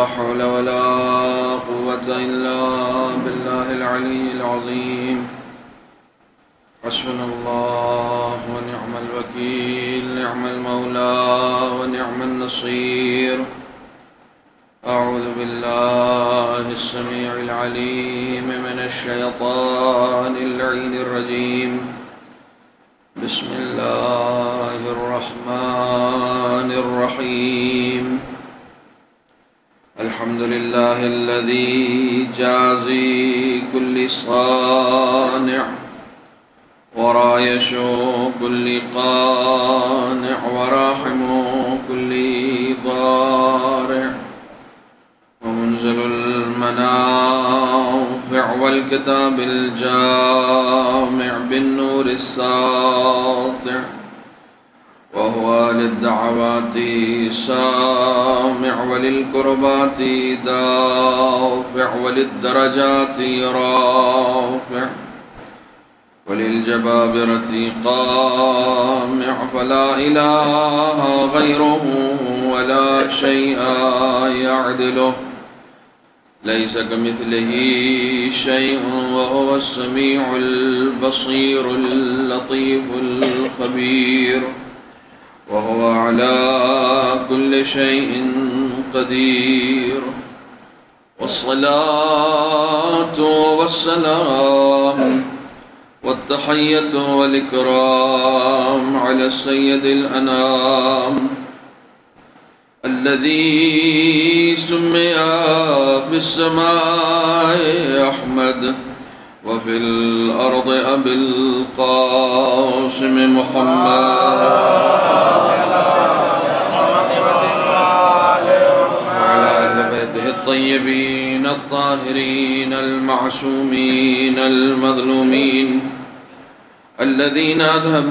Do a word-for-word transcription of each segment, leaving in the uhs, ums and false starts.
حول ولا قوة إلا بالله العلي العظيم. حسبنا الله ونعم الوكيل، نعم المولى ونعم النصير. أعوذ بالله السميع العليم من الشيطان اللعين الرجيم. بسم الله الرحمن الرحيم. الحمد لله الذي جازي كل صانع ورايش كل قانع وراحم كل ضارع ومنزل المنافع والكتاب الجامع بالنور الساطع، وهو للدعوات سامع وللكربات دافع وللدرجات رافع وللجبابرة قامع، فلا إله غيره ولا شيء يعدله، ليس كمثله شيء وهو السميع البصير اللطيف الخبير، وهو على كل شيء قدير. والصلاة والسلام والتحية والإكرام على السيد الأنام الذي سمي بالسماء أحمد وفي الأرض أبي القاسم محمد، وعلى أهل بيته الطيبين الطاهرين المعصومين المظلومين الذين أذهب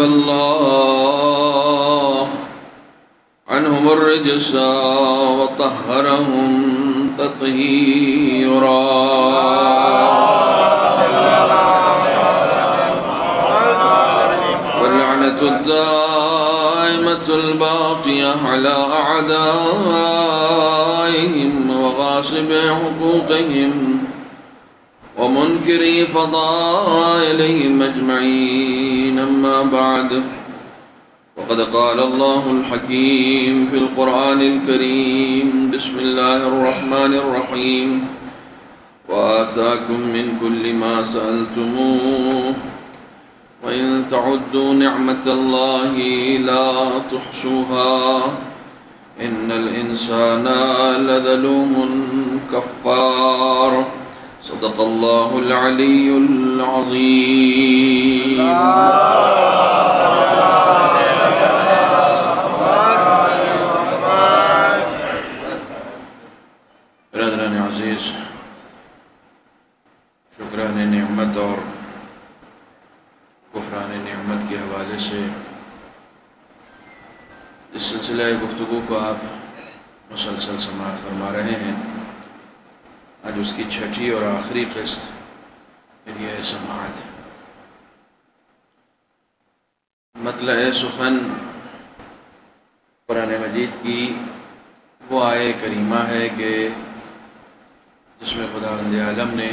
الله عنهم الرجس وطهرهم تطهيرا. واللعنة الدائمة الباقية على أعدائهم وغاصب حقوقهم ومنكري فضائلهم أجمعين. أما بعد، وقد قال الله الحكيم في القرآن الكريم: بسم الله الرحمن الرحيم، وآتاكم من كل ما سألتموه وإن تعدوا نعمة الله لا تحصوها إن الإنسان لظلوم كفار. صدق الله العلي العظيم. برادران عزیز، شکران نعمت اور کفران نعمت کے حوالے سے اس سلسلہ گفتگو کو آپ مسلسل سماعت فرما رہے ہیں. آج اس کی چھٹی اور آخری قسط پھر یہ سماعت ہے. مطلع سخن قرآن مجید کی وہ آیہ کریمہ ہے کہ جس میں خداوند عالم نے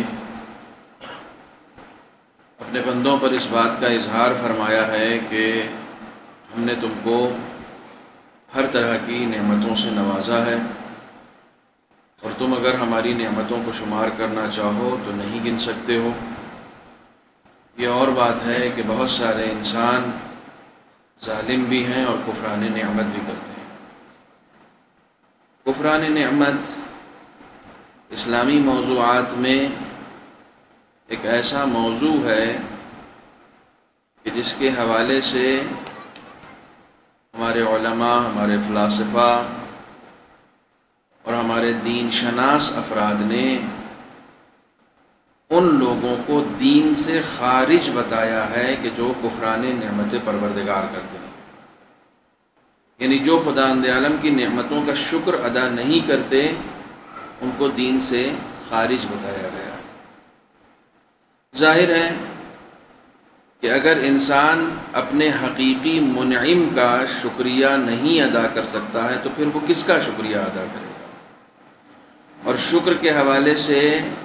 اپنے بندوں پر اس بات کا اظہار فرمایا ہے کہ ہم نے تم کو ہر طرح کی نعمتوں سے نوازا ہے، اور تم اگر ہماری نعمتوں کو شمار کرنا چاہو تو نہیں گن سکتے ہو. یہ اور بات ہے کہ بہت سارے انسان ظالم بھی ہیں اور کفران نعمت بھی کرتے ہیں. کفران نعمت اسلامی موضوعات میں ایک ایسا موضوع ہے کہ جس کے حوالے سے ہمارے علماء، ہمارے فلاسفہ اور ہمارے دین شناس افراد نے ان لوگوں کو دین سے خارج بتایا ہے کہ جو کفران نعمت پروردگار کرتے ہیں، یعنی جو خداوند عالم کی نعمتوں کا شکر ادا نہیں کرتے ان کو دین سے خارج بتایا گیا. ظاہر ہے کہ اگر انسان اپنے حقیقی منعم کا شکریہ نہیں ادا کر سکتا ہے تو پھر وہ کس کا شکریہ ادا کرے گا؟ اور شکر کے حوالے سے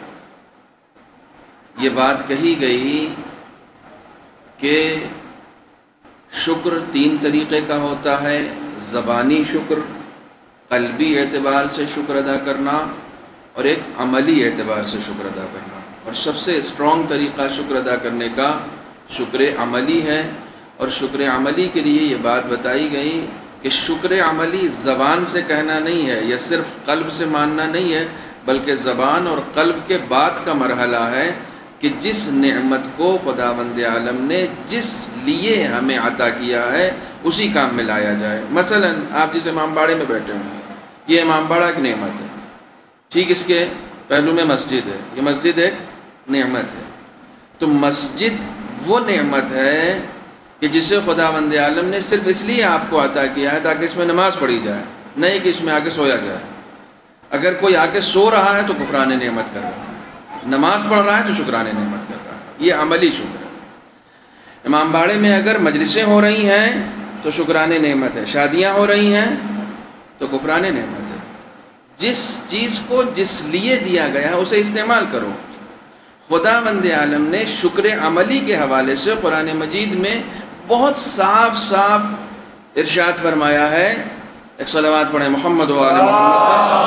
یہ بات کہی گئی کہ شکر تین طریقے کا ہوتا ہے، زبانی شکر، قلبی اعتبار سے شکر ادا کرنا، اور ایک عملی اعتبار سے شکر ادا کرنا۔ اور سب سے اسٹرانگ طریقہ شکر ادا کرنے کا شکر عملی ہے، اور شکر عملی کے لیے یہ بات بتائی گئی کہ شکر عملی زبان سے کہنا نہیں ہے یا صرف قلب سے ماننا نہیں ہے، بلکہ زبان اور قلب کے بعد کا مرحلہ ہے کہ جس نعمت کو خداوند عالم نے جس لیے ہمیں عطا کیا ہے اسی کام میں لایا جائے۔ مثلا آپ جس امام باڑے میں بیٹھے ہوئے ہیں، یہ امام باڑہ ایک نعمت ہے، ٹھیک، اس کے پہلو میں مسجد ہے، یہ مسجد ایک نعمت ہے۔ تو مسجد وہ نعمت ہے کہ جسے خداوند عالم نے صرف اس لیے آپ کو عطا کیا ہے تاکہ اس میں نماز پڑھی جائے، نہیں کہ اس میں آ کے سویا جائے۔ اگر کوئی آ کے سو رہا ہے تو کفران نعمت کر رہا ہے، نماز پڑھ رہا ہے تو شکران نعمت کر رہا ہے، یہ عملی شکر ہے۔ امام باڑے میں اگر مجلسیں ہو رہی ہیں تو شکران نعمت ہے، شادیاں ہو رہی ہیں تو کفران نعمت ہے۔ جس چیز کو جس لیے دیا گیا اسے استعمال کرو۔ خداوند عالم نے شکر عملی کے حوالے سے قرآن مجید میں بہت صاف صاف ارشاد فرمایا ہے۔ ایک صلوات پڑھیں محمد و آل محمد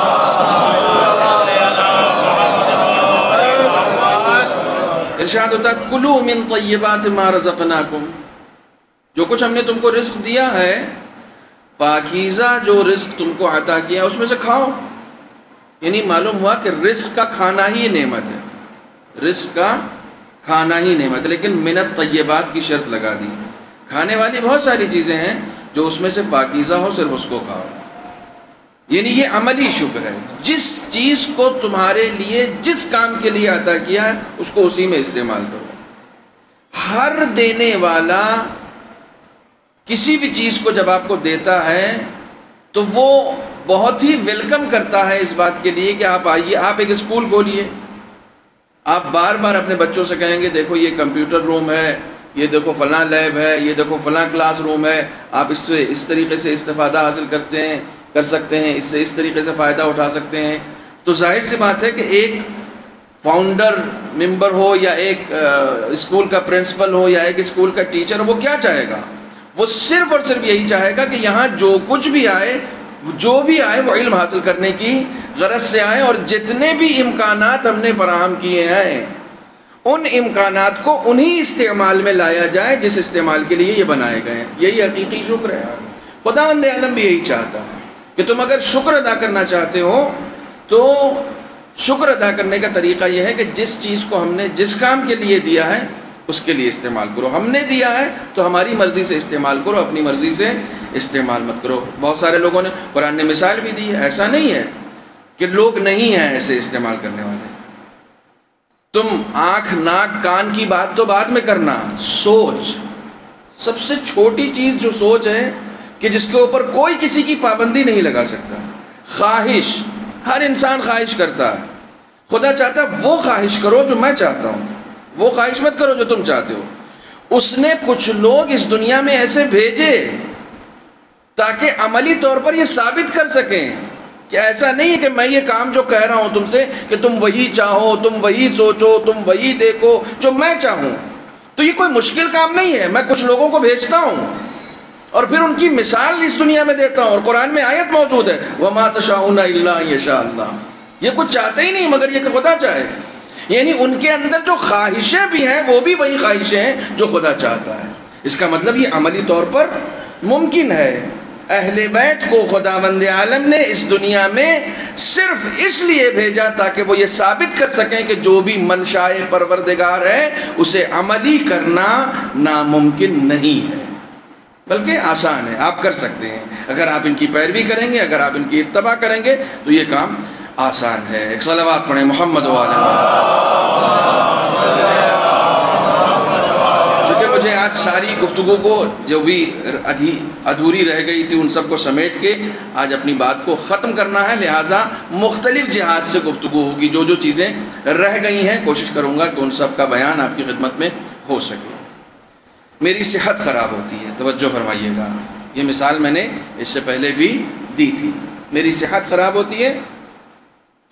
پر۔ ارشاد ہوتا ہے کلوا من طیبات ما رزقناکم، جو کچھ ہم نے تم کو رزق دیا ہے، پاکیزہ جو رزق تم کو عطا کیا اس میں سے کھاؤ۔ یعنی معلوم ہوا کہ رزق کا کھانا ہی نعمت ہے، رزق کا کھانا ہی نعمت ہے، لیکن من الطیبات کی شرط لگا دی۔ کھانے والی بہت ساری چیزیں ہیں جو اس میں سے پاکیزہ ہو، صرف اس کو کھاؤ۔ یعنی یہ عملی شکر ہے، جس چیز کو تمہارے لیے جس کام کے لیے عطا کیا ہے اس کو اسی میں استعمال کرو۔ ہر دینے والا کسی بھی چیز کو جب آپ کو دیتا ہے تو وہ بہت ہی ویلکم کرتا ہے اس بات کے لیے کہ آپ آئیے، آپ ایک اسکول کھولیے، آپ بار بار اپنے بچوں سے کہیں گے دیکھو یہ کمپیوٹر روم ہے، یہ دیکھو فلاں لیب ہے، یہ دیکھو فلاں کلاس روم ہے، آپ اس سے اس طریقے سے استفادہ حاصل کرتے ہیں کر سکتے ہیں، اس سے اس طریقے سے فائدہ اٹھا سکتے ہیں۔ تو ظاہر سی بات ہے کہ ایک فاؤنڈر ممبر ہو یا ایک اسکول کا پرنسپل ہو یا ایک اسکول کا ٹیچر ہو، وہ کیا چاہے گا؟ وہ صرف اور صرف یہی چاہے گا کہ یہاں جو کچھ بھی آئے جو بھی آئے وہ علم حاصل کرنے کی غرض سے آئے، اور جتنے بھی امکانات ہم نے فراہم کیے ہیں ان امکانات کو انہی استعمال میں لایا جائے جس استعمال کے لیے یہ بنائے گئے ہیں۔ یہی حقیقی شکر ہے۔ خداوند عالم بھی یہی چاہتا ہے کہ تم اگر شکر ادا کرنا چاہتے ہو تو شکر ادا کرنے کا طریقہ یہ ہے کہ جس چیز کو ہم نے جس کام کے لیے دیا ہے اس کے لیے استعمال کرو۔ ہم نے دیا ہے تو ہماری مرضی سے استعمال کرو، اپنی مرضی سے استعمال مت کرو۔ بہت سارے لوگوں نے قرآن نے مثال بھی دی ہے، ایسا نہیں ہے کہ لوگ نہیں ہیں ایسے استعمال کرنے والے۔ تم آنکھ ناک کان کی بات تو بعد میں کرنا، سوچ سب سے چھوٹی چیز جو سوچ ہے کہ جس کے اوپر کوئی کسی کی پابندی نہیں لگا سکتا، خواہش، ہر انسان خواہش کرتا ہے، خدا چاہتا ہے وہ خواہش کرو جو میں چاہتا ہوں، وہ خواہش مت کرو جو تم چاہتے ہو۔ اس نے کچھ لوگ اس دنیا میں ایسے بھیجے تاکہ عملی طور پر یہ ثابت کر سکیں کہ ایسا نہیں ہے کہ میں یہ کام جو کہہ رہا ہوں تم سے کہ تم وہی چاہو، تم وہی سوچو، تم وہی دیکھو جو میں چاہوں، تو یہ کوئی مشکل کام نہیں ہے۔ میں کچھ لوگوں کو بھیجتا ہوں اور پھر ان کی مثال اس دنیا میں دیتا ہوں، اور قرآن میں آیت موجود ہے وَمَا تَشَاءُونَ إِلَّا أَن يَشَاءَ اللَّهُ، یہ کچھ چاہتے ہی نہیں مگر یہ کہ خدا چاہے۔ یعنی ان کے اندر جو خواہشیں بھی ہیں وہ بھی وہی خواہشیں ہیں جو خدا چاہتا ہے۔ اس کا مطلب یہ عملی طور پر ممکن ہے۔ اہل بیت کو خداوند عالم نے اس دنیا میں صرف اس لیے بھیجا تاکہ وہ یہ ثابت کر سکیں کہ جو بھی منشاء پروردگار ہے اسے عملی کرنا ناممکن نہیں ہے بلکہ آسان ہے، آپ کر سکتے ہیں۔ اگر آپ ان کی پیروی کریں گے، اگر آپ ان کی اتباع کریں گے تو یہ کام آسان ہے۔ ایک صلوات پڑھیں محمد و آل محمد۔ چونکہ مجھے آج ساری گفتگو کو جو بھی ادھوری رہ گئی تھی ان سب کو سمیٹ کے آج اپنی بات کو ختم کرنا ہے، لہٰذا مختلف جہات سے گفتگو ہوگی۔ جو جو چیزیں رہ گئی ہیں کوشش کروں گا کہ ان سب کا بیان آپ کی خدمت میں ہو سکے۔ میری صحت خراب ہوتی ہے، توجہ فرمائیے گا، یہ مثال میں نے اس سے پہلے بھی دی تھی۔ میری صحت خراب ہوتی ہے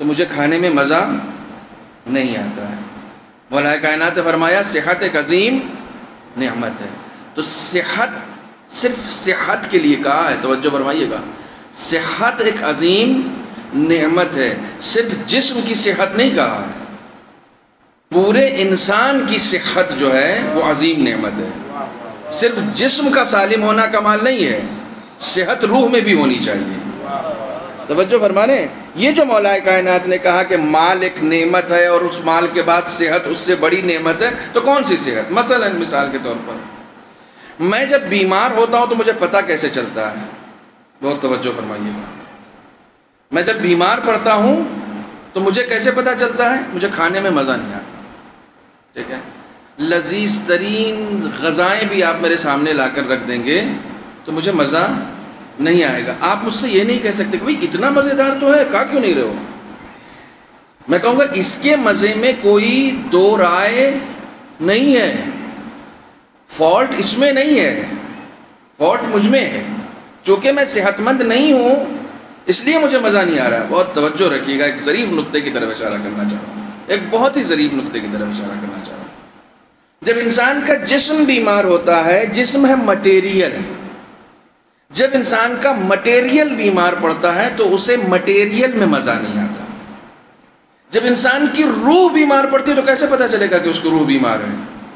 تو مجھے کھانے میں مزہ نہیں آتا ہے۔ مولا کائنات نے فرمایا صحت ایک عظیم نعمت ہے۔ تو صحت صرف صحت کے لیے کہا ہے، توجہ فرمائیے گا، صحت ایک عظیم نعمت ہے، صرف جسم کی صحت نہیں کہا ہے، پورے انسان کی صحت جو ہے وہ عظیم نعمت ہے۔ صرف جسم کا سالم ہونا کمال نہیں ہے، صحت روح میں بھی ہونی چاہیے۔ توجہ فرمانے، یہ جو مولا کائنات نے کہا کہ مال ایک نعمت ہے اور اس مال کے بعد صحت اس سے بڑی نعمت ہے، تو کون سی صحت؟ مثلا مثال کے طور پر میں جب بیمار ہوتا ہوں تو مجھے پتہ کیسے چلتا ہے؟ بہت توجہ فرمائیے گا، میں جب بیمار پڑتا ہوں تو مجھے کیسے پتہ چلتا ہے؟ مجھے کھانے میں مزہ نہیں آتا، ٹھیک ہے؟ لذیذ ترین غذائیں بھی آپ میرے سامنے لا کر رکھ دیں گے تو مجھے مزہ نہیں آئے گا۔ آپ مجھ سے یہ نہیں کہہ سکتے کہ بھئی اتنا مزیدار تو ہے، کھا کیوں نہیں رہے ہو؟ میں کہوں گا اس کے مزے میں کوئی دو رائے نہیں ہے، فالٹ اس میں نہیں ہے، فالٹ مجھ میں ہے، چونکہ میں صحت مند نہیں ہوں اس لیے مجھے مزہ نہیں آ رہا ہے۔ بہت توجہ رکھیے گا، ایک ظریف نقطے کی طرف اشارہ کرنا چاہ رہا ہوں، ایک بہت ہی ظریف نقطے کی طرف اشارہ کرنا چاہ رہا ہوں۔ جب انسان کا جسم بیمار ہوتا ہے، جسم ہے مٹیریل، جب انسان کا مٹیریل بیمار پڑتا ہے تو اسے مٹیریل میں مزہ نہیں آتا۔ جب انسان کی روح بیمار پڑتی ہے تو کیسے پتہ چلے گا کہ اس کو روح بیمار ہے؟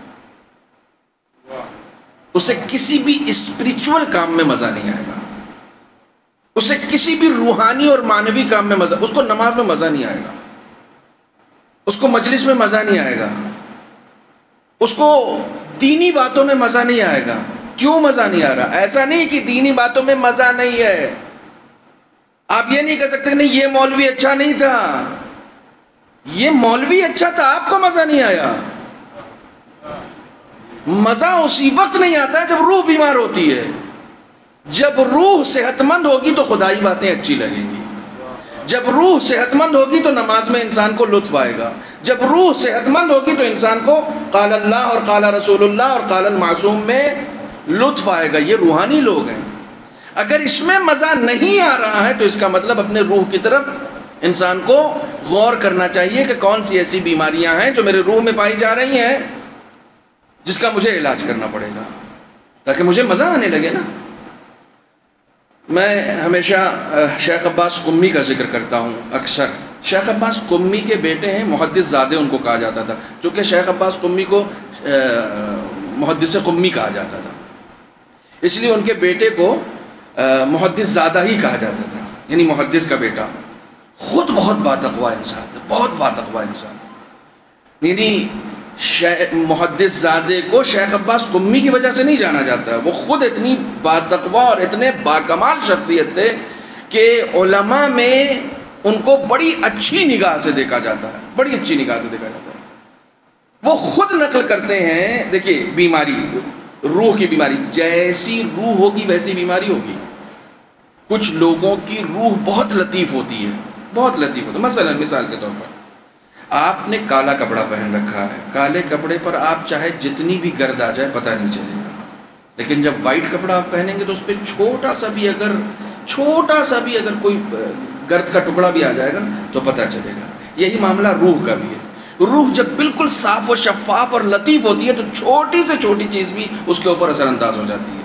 اسے کسی بھی اسپریچول کام میں مزہ نہیں آئے گا، اسے کسی بھی روحانی اور معنوی کام میں مزہ، اس کو نماز میں مزہ نہیں آئے گا، اس کو مجلس میں مزہ نہیں آئے گا، اس کو دینی باتوں میں مزہ نہیں آئے گا۔ کیوں مزہ نہیں آ رہا؟ ایسا نہیں کہ دینی باتوں میں مزہ نہیں ہے، آپ یہ نہیں کہہ سکتے کہ نہیں یہ مولوی اچھا نہیں تھا، یہ مولوی اچھا تھا، آپ کو مزہ نہیں آیا۔ مزہ اسی وقت نہیں آتا ہے جب روح بیمار ہوتی ہے۔ جب روح صحت مند ہوگی تو خدائی باتیں اچھی لگیں گی، جب روح صحت مند ہوگی تو نماز میں انسان کو لطف آئے گا، جب روح صحت مند ہوگی تو انسان کو قال اللہ اور قال رسول اللہ اور قال المعصوم میں لطف آئے گا۔ یہ روحانی لوگ ہیں۔ اگر اس میں مزہ نہیں آ رہا ہے تو اس کا مطلب اپنے روح کی طرف انسان کو غور کرنا چاہیے کہ کون سی ایسی بیماریاں ہیں جو میرے روح میں پائی جا رہی ہیں جس کا مجھے علاج کرنا پڑے گا تاکہ مجھے مزہ آنے لگے نا۔ میں ہمیشہ شیخ عباس قمی کا ذکر کرتا ہوں اکثر۔ شیخ عباس قمی کے بیٹے ہیں، محدث زادے ان کو کہا جاتا تھا، چونکہ شیخ عباس قمی کو محدث قمی کہا جاتا تھا، اس لیے ان کے بیٹے کو محدث زادہ ہی کہا جاتا تھا، یعنی محدث کا بیٹا۔ خود بہت باتقوا انسان، بہت باتقوا انسان، یعنی محدث زادے کو شیخ عباس قمی کی وجہ سے نہیں جانا جاتا ہے، وہ خود اتنی باتقوا اور اتنے باکمال شخصیت تھے کہ علماء میں ان کو بڑی اچھی نگاہ سے دیکھا جاتا ہے، بڑی اچھی نگاہ سے دیکھا جاتا ہے۔ وہ خود نقل کرتے ہیں، دیکھیے بیماری، روح کی بیماری، جیسی روح ہوگی ویسی بیماری ہوگی۔ کچھ لوگوں کی روح بہت لطیف ہوتی ہے، بہت لطیف ہوتی ہے۔ مثلا مثال کے طور پر آپ نے کالا کپڑا پہن رکھا ہے، کالے کپڑے پر آپ چاہے جتنی بھی گرد آ جائے پتہ نہیں چلے گا، لیکن جب وائٹ کپڑا آپ پہنیں گے تو اس پہ چھوٹا سا بھی اگر چھوٹا سا بھی اگر کوئی گرد کا ٹکڑا بھی آ جائے گا تو پتہ چلے گا۔ یہی معاملہ روح کا بھی ہے۔ روح جب بالکل صاف و شفاف اور لطیف ہوتی ہے تو چھوٹی سے چھوٹی چیز بھی اس کے اوپر اثر انداز ہو جاتی ہے۔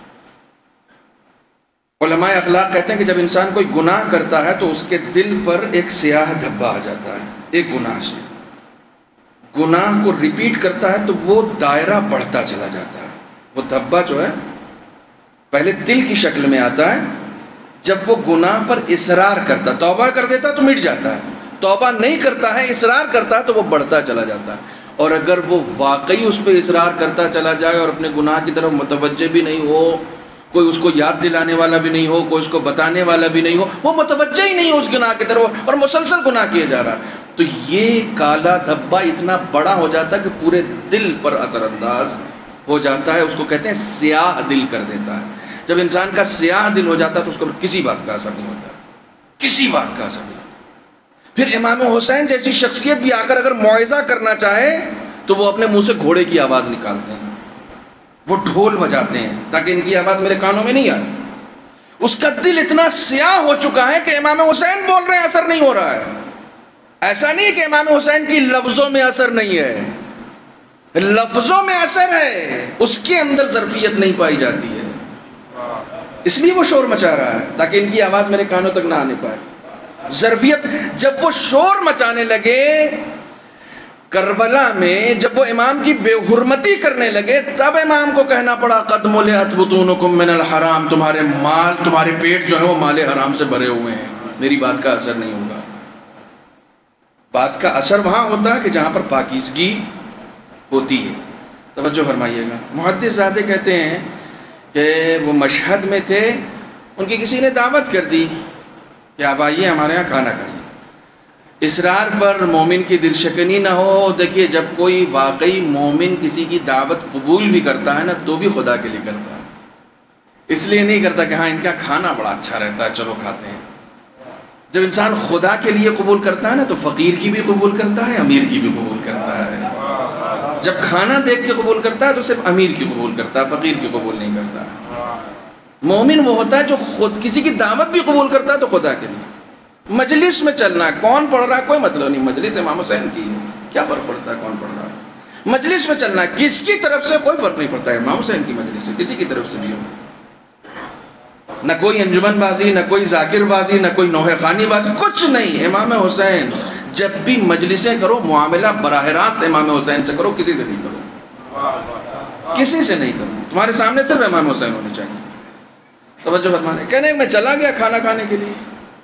علماء اخلاق کہتے ہیں کہ جب انسان کوئی گناہ کرتا ہے تو اس کے دل پر ایک سیاہ دھبا آ جاتا ہے، ایک گناہ سے گناہ کو ریپیٹ کرتا ہے تو وہ دائرہ بڑھتا چلا جاتا ہے۔ وہ دھبا جو ہے پہلے دل کی شکل میں آتا ہے، جب وہ گناہ پر اصرار کرتا، توبہ کر دیتا تو مٹ جاتا ہے، توبہ نہیں کرتا ہے اصرار کرتا ہے تو وہ بڑھتا چلا جاتا ہے۔ اور اگر وہ واقعی اس پہ اصرار کرتا چلا جائے اور اپنے گناہ کی طرف متوجہ بھی نہیں ہو، کوئی اس کو یاد دلانے والا بھی نہیں ہو، کوئی اس کو بتانے والا بھی نہیں ہو، وہ متوجہ ہی نہیں ہو اس گناہ کی طرف اور مسلسل گناہ کیے جا رہا ہے، تو یہ کالا دھبا اتنا بڑا ہو جاتا ہے کہ پورے دل پر اثر انداز ہو جاتا ہے۔ اس کو کہتے ہیں سیاہ دل کر دیتا ہے۔ جب انسان کا سیاہ دل ہو جاتا ہے تو اس کو کسی بات کا اثر نہیں ہوتا، کسی بات کا اثر نہیں ہوتا۔ پھر امام حسین جیسی شخصیت بھی آ کر اگر موعظہ کرنا چاہے تو وہ اپنے منہ سے گھوڑے کی آواز نکالتے ہیں، وہ ڈھول بجاتے ہیں تاکہ ان کی آواز میرے کانوں میں نہیں آئے۔ اس کا دل اتنا سیاہ ہو چکا ہے کہ امام حسین بول رہے ہیں اثر نہیں ہو رہا ہے، ایسا نہیں کہ امام حسین کی لفظوں میں اثر نہیں ہے، لفظوں میں اثر ہے، اس کے اندر ظرفیت نہیں پائی جاتی ہے، اس لیے وہ شور مچا رہا ہے تاکہ ان کی آواز میرے کانوں تک نہ آنے پائے۔ ظرفیت جب وہ شور مچانے لگے کربلا میں، جب وہ امام کی بے حرمتی کرنے لگے، تب امام کو کہنا پڑا قد ملئت بطونکم من الحرام، تمہارے مال، تمہارے پیٹ جو ہے وہ مال حرام سے بھرے ہوئے ہیں، میری بات کا اثر نہیں ہوگا۔ بات کا اثر وہاں ہوتا ہے کہ جہاں پر پاکیزگی ہوتی ہے۔ توجہ فرمائیے گا، محدث زادے کہتے ہیں کہ وہ مشہد میں تھے، ان کی کسی نے دعوت کر دی کہ آپ آئیے ہمارے ہاں کھانا کھائیے۔ اصرار پر مومن کی دل شکنی نہ ہو۔ دیکھیے جب کوئی واقعی مومن کسی کی دعوت قبول بھی کرتا ہے نا تو بھی خدا کے لیے کرتا ہے، اس لیے نہیں کرتا کہ ہاں ان کا کھانا بڑا اچھا رہتا ہے چلو کھاتے ہیں۔ جب انسان خدا کے لیے قبول کرتا ہے نا تو فقیر کی بھی قبول کرتا ہے، امیر کی بھی قبول کرتا ہے۔ جب کھانا دیکھ کے قبول کرتا ہے تو صرف امیر کی قبول کرتا ہے، فقیر کی قبول نہیں کرتا۔ مومن وہ ہوتا ہے جو خود کسی کی دعوت بھی قبول کرتا ہے تو خدا کے لیے۔ مجلس میں چلنا ہے، کون پڑھ رہا ہے کوئی مطلب نہیں، مجلس امام حسین کی ہے، کیا فرق پڑتا ہے کون پڑھ رہا ہے۔ مجلس میں چلنا ہے، کس کی طرف سے کوئی فرق نہیں پڑتا ہے، امام حسین کی مجلس سے کسی کی طرف سے بھی ہو، نہ کوئی انجمن بازی، نہ کوئی ذاکر بازی، نہ کوئی نوحہ خوانی بازی، کچھ نہیں۔ امام حسین جب بھی مجلسیں کرو معاملہ براہ راست امام حسین سے کرو، کسی سے نہیں کرو، کسی سے نہیں کرو، تمہارے سامنے صرف امام حسین ہونے چاہیے۔ توجہ فرمانے، کہنے میں چلا گیا کھانا کھانے کے لیے،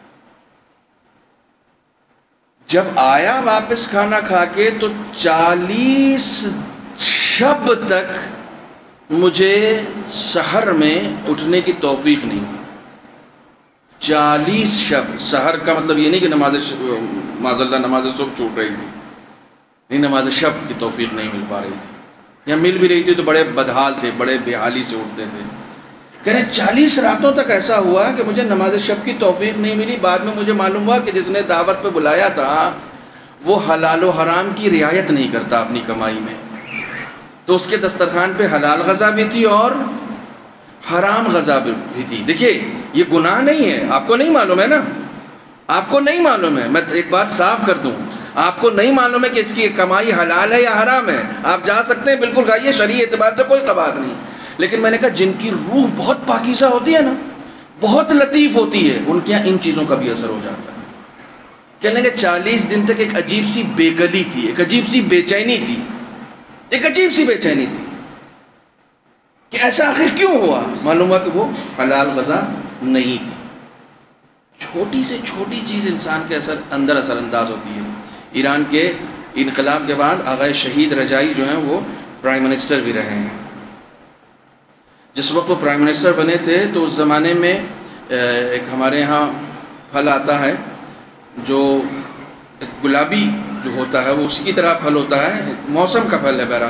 جب آیا واپس کھانا کھا کے تو چالیس شب تک مجھے سحر میں اٹھنے کی توفیق نہیں ہوئی۔ چالیس شب، سحر کا مطلب یہ نہیں کہ نماز معاذ اللہ نماز صبح چھوٹ رہی تھی، نہیں، نماز شب کی توفیق نہیں مل پا رہی تھی، یا مل بھی رہی تھی تو بڑے بدحال تھے، بڑے بے حالی سے اٹھتے تھے۔ کہنے چالیس راتوں تک ایسا ہوا کہ مجھے نماز شب کی توفیق نہیں ملی۔ بعد میں مجھے معلوم ہوا کہ جس نے دعوت پہ بلایا تھا وہ حلال و حرام کی رعایت نہیں کرتا اپنی کمائی میں، تو اس کے دسترخوان پہ حلال غذا بھی تھی اور حرام غذا بھی تھی۔ دیکھیے یہ گناہ نہیں ہے، آپ کو نہیں معلوم ہے نا، آپ کو نہیں معلوم ہے، میں ایک بات صاف کر دوں، آپ کو نہیں معلوم ہے کہ اس کی کمائی حلال ہے یا حرام ہے، آپ جا سکتے ہیں بالکل کھائیے، شرعی اعتبار سے کوئی قباحت نہیں، لیکن میں نے کہا جن کی روح بہت پاکیزہ ہوتی ہے نا، بہت لطیف ہوتی ہے، ان کے یہاں ان چیزوں کا بھی اثر ہو جاتا ہے۔ کہنے کہ چالیس دن تک ایک عجیب سی بے گلی تھی، ایک عجیب سی بے چینی تھی، ایک عجیب سی بے چینی تھی کہ ایسا آخر کیوں ہوا؟ معلوم ہوا کہ وہ حلال غذا نہیں تھی۔ چھوٹی سے چھوٹی چیز انسان کے اثر اندر اثر انداز ہوتی ہے۔ ایران کے انقلاب کے بعد آغا شہید رجائی جو ہیں وہ پرائم منسٹر بھی رہے ہیں۔ جس وقت وہ پرائم منسٹر بنے تھے تو اس زمانے میں ایک ہمارے ہاں پھل آتا ہے جو ایک گلابی جو ہوتا ہے وہ اسی کی طرح پھل ہوتا ہے، موسم کا پھل ہے، بہرحال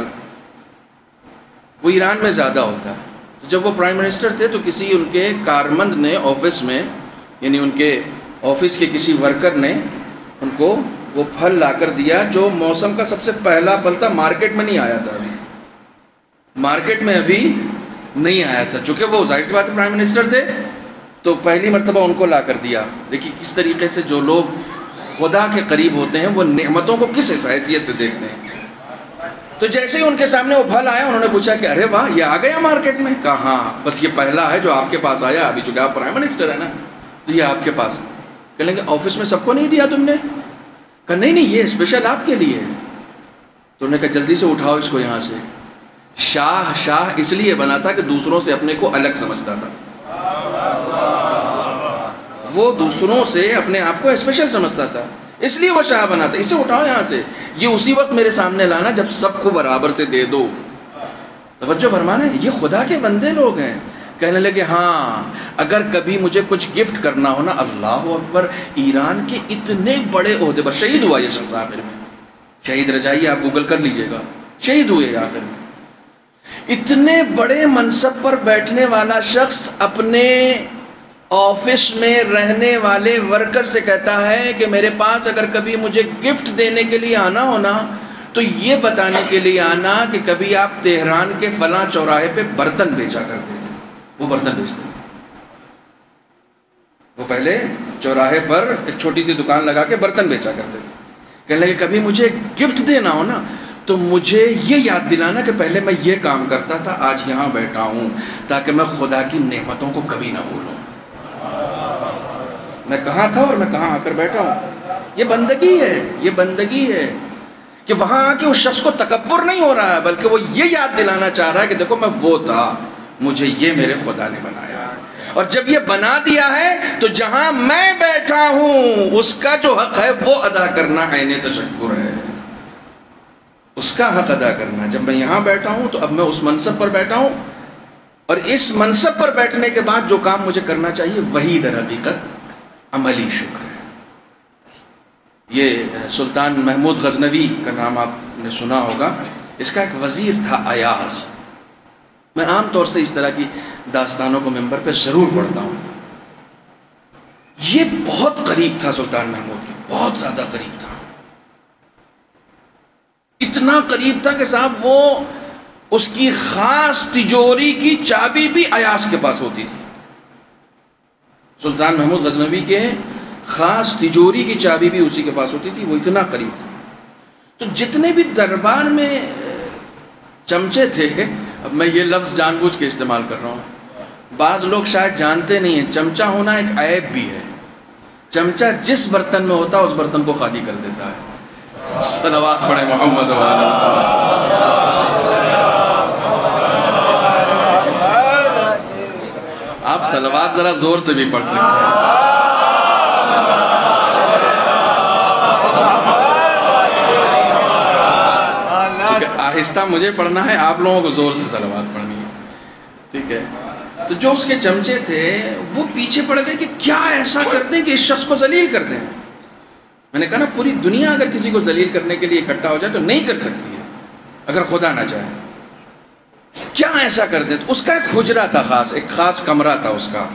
وہ ایران میں زیادہ ہوتا ہے۔ تو جب وہ پرائم منسٹر تھے تو کسی ان کے کارمند نے آفس میں، یعنی ان کے آفس کے کسی ورکر نے ان کو وہ پھل لا کر دیا جو موسم کا سب سے پہلا پھل تھا، مارکیٹ میں نہیں آیا تھا، ابھی مارکیٹ میں ابھی نہیں آیا تھا، چونکہ وہ ظاہر سی بات پرائم منسٹر تھے تو پہلی مرتبہ ان کو لا کر دیا۔ دیکھیے کس طریقے سے جو لوگ خدا کے قریب ہوتے ہیں وہ نعمتوں کو کس حیثیت سے دیکھتے ہیں۔ تو جیسے ہی ان کے سامنے وہ پھل آیا انہوں نے پوچھا کہ ارے واہ یہ آ گیا مارکیٹ میں؟ کہا ہاں بس یہ پہلا ہے جو آپ کے پاس آیا، ابھی چونکہ آپ پرائم منسٹر ہیں نا تو یہ آپ کے پاس۔ کہنے لگے آفس میں سب کو نہیں دیا تم نے؟ کہا نہیں نہیں یہ اسپیشل آپ کے لیے ہے۔ تو انہوں نے کہا جلدی سے اٹھاؤ اس کو یہاں سے۔ شاہ شاہ اس لیے بنا تھا کہ دوسروں سے اپنے کو الگ سمجھتا تھا، وہ دوسروں سے اپنے آپ کو اسپیشل سمجھتا تھا، اس لیے وہ شاہ بنا تھا۔ اسے اٹھاؤ یہاں سے، یہ اسی وقت میرے سامنے لانا جب سب کو برابر سے دے دو۔ توجہ فرمانا، یہ خدا کے بندے لوگ ہیں۔ کہنے لگے ہاں اگر کبھی مجھے کچھ گفٹ کرنا ہو نا، اللہ اکبر، ایران کے اتنے بڑے عہدے پر شہید ہوا یہ شخص آخر میں، شہید رجائی آپ گوگل کر لیجئے گا، شہید ہوئے آخر میں۔ اتنے بڑے منصب پر بیٹھنے والا شخص اپنے آفس میں رہنے والے ورکر سے کہتا ہے کہ میرے پاس اگر کبھی مجھے گفٹ دینے کے لیے آنا ہونا تو یہ بتانے کے لیے آنا کہ کبھی آپ تہران کے فلاں چوراہے پہ برتن بیچا کرتے تھے۔ وہ برتن بیچتے تھے، وہ پہلے چوراہے پر ایک چھوٹی سی دکان لگا کے برتن بیچا کرتے تھے۔ کہنے لگے کبھی مجھے گفٹ دینا ہو نا تو مجھے یہ یاد دلانا کہ پہلے میں یہ کام کرتا تھا، آج یہاں بیٹھا ہوں، تاکہ میں خدا کی نعمتوں کو کبھی نہ بھولوں۔ میں کہاں تھا اور میں کہاں آ کر بیٹھا ہوں۔ یہ بندگی ہے، یہ بندگی ہے کہ وہاں آ کے اس شخص کو تکبر نہیں ہو رہا ہے، بلکہ وہ یہ یاد دلانا چاہ رہا ہے کہ دیکھو میں وہ تھا، مجھے یہ میرے خدا نے بنایا، اور جب یہ بنا دیا ہے تو جہاں میں بیٹھا ہوں اس کا جو حق ہے وہ ادا کرنا عین تشکر ہے، اس کا حق ادا کرنا۔ جب میں یہاں بیٹھا ہوں تو اب میں اس منصب پر بیٹھا ہوں، اور اس منصب پر بیٹھنے کے بعد جو کام مجھے کرنا چاہیے وہی در حقیقت عملی شکر ہے۔ یہ سلطان محمود غزنوی کا نام آپ نے سنا ہوگا، اس کا ایک وزیر تھا ایاز۔ میں عام طور سے اس طرح کی داستانوں کو ممبر پہ ضرور پڑھتا ہوں۔ یہ بہت قریب تھا سلطان محمود کی، بہت زیادہ قریب تھا، اتنا قریب تھا کہ صاحب وہ اس کی خاص تجوری کی چابی بھی ایاز کے پاس ہوتی تھی۔ سلطان محمود غزنوی کے خاص تجوری کی چابی بھی اسی کے پاس ہوتی تھی، وہ اتنا قریب تھا۔ تو جتنے بھی دربار میں چمچے تھے، اب میں یہ لفظ جان بوجھ کے استعمال کر رہا ہوں، بعض لوگ شاید جانتے نہیں ہیں چمچہ ہونا ایک عیب بھی ہے۔ چمچہ جس برتن میں ہوتا ہے اس برتن کو خالی کر دیتا ہے۔ صلوات پڑھیں محمد و آلہ۔ آپ صلوات ذرا زور سے بھی پڑھ سکتے ہیں۔ کیونکہ آہستہ مجھے پڑھنا ہے، آپ لوگوں کو زور سے صلوات پڑھنی ہے، ٹھیک ہے؟ تو جو اس کے چمچے تھے وہ پیچھے پڑ گئے کہ کیا ایسا کر دیں کہ اس شخص کو ذلیل کر دیں۔ میں نے کہا نا پوری دنیا اگر کسی کو ذلیل کرنے کے لیے اکٹھا ہو جائے تو نہیں کر سکتی ہے اگر خدا نہ چاہے۔ کیا ایسا کر دیں؟ تو اس کا ایک حجرہ تھا، خاص ایک خاص کمرہ تھا اس کا۔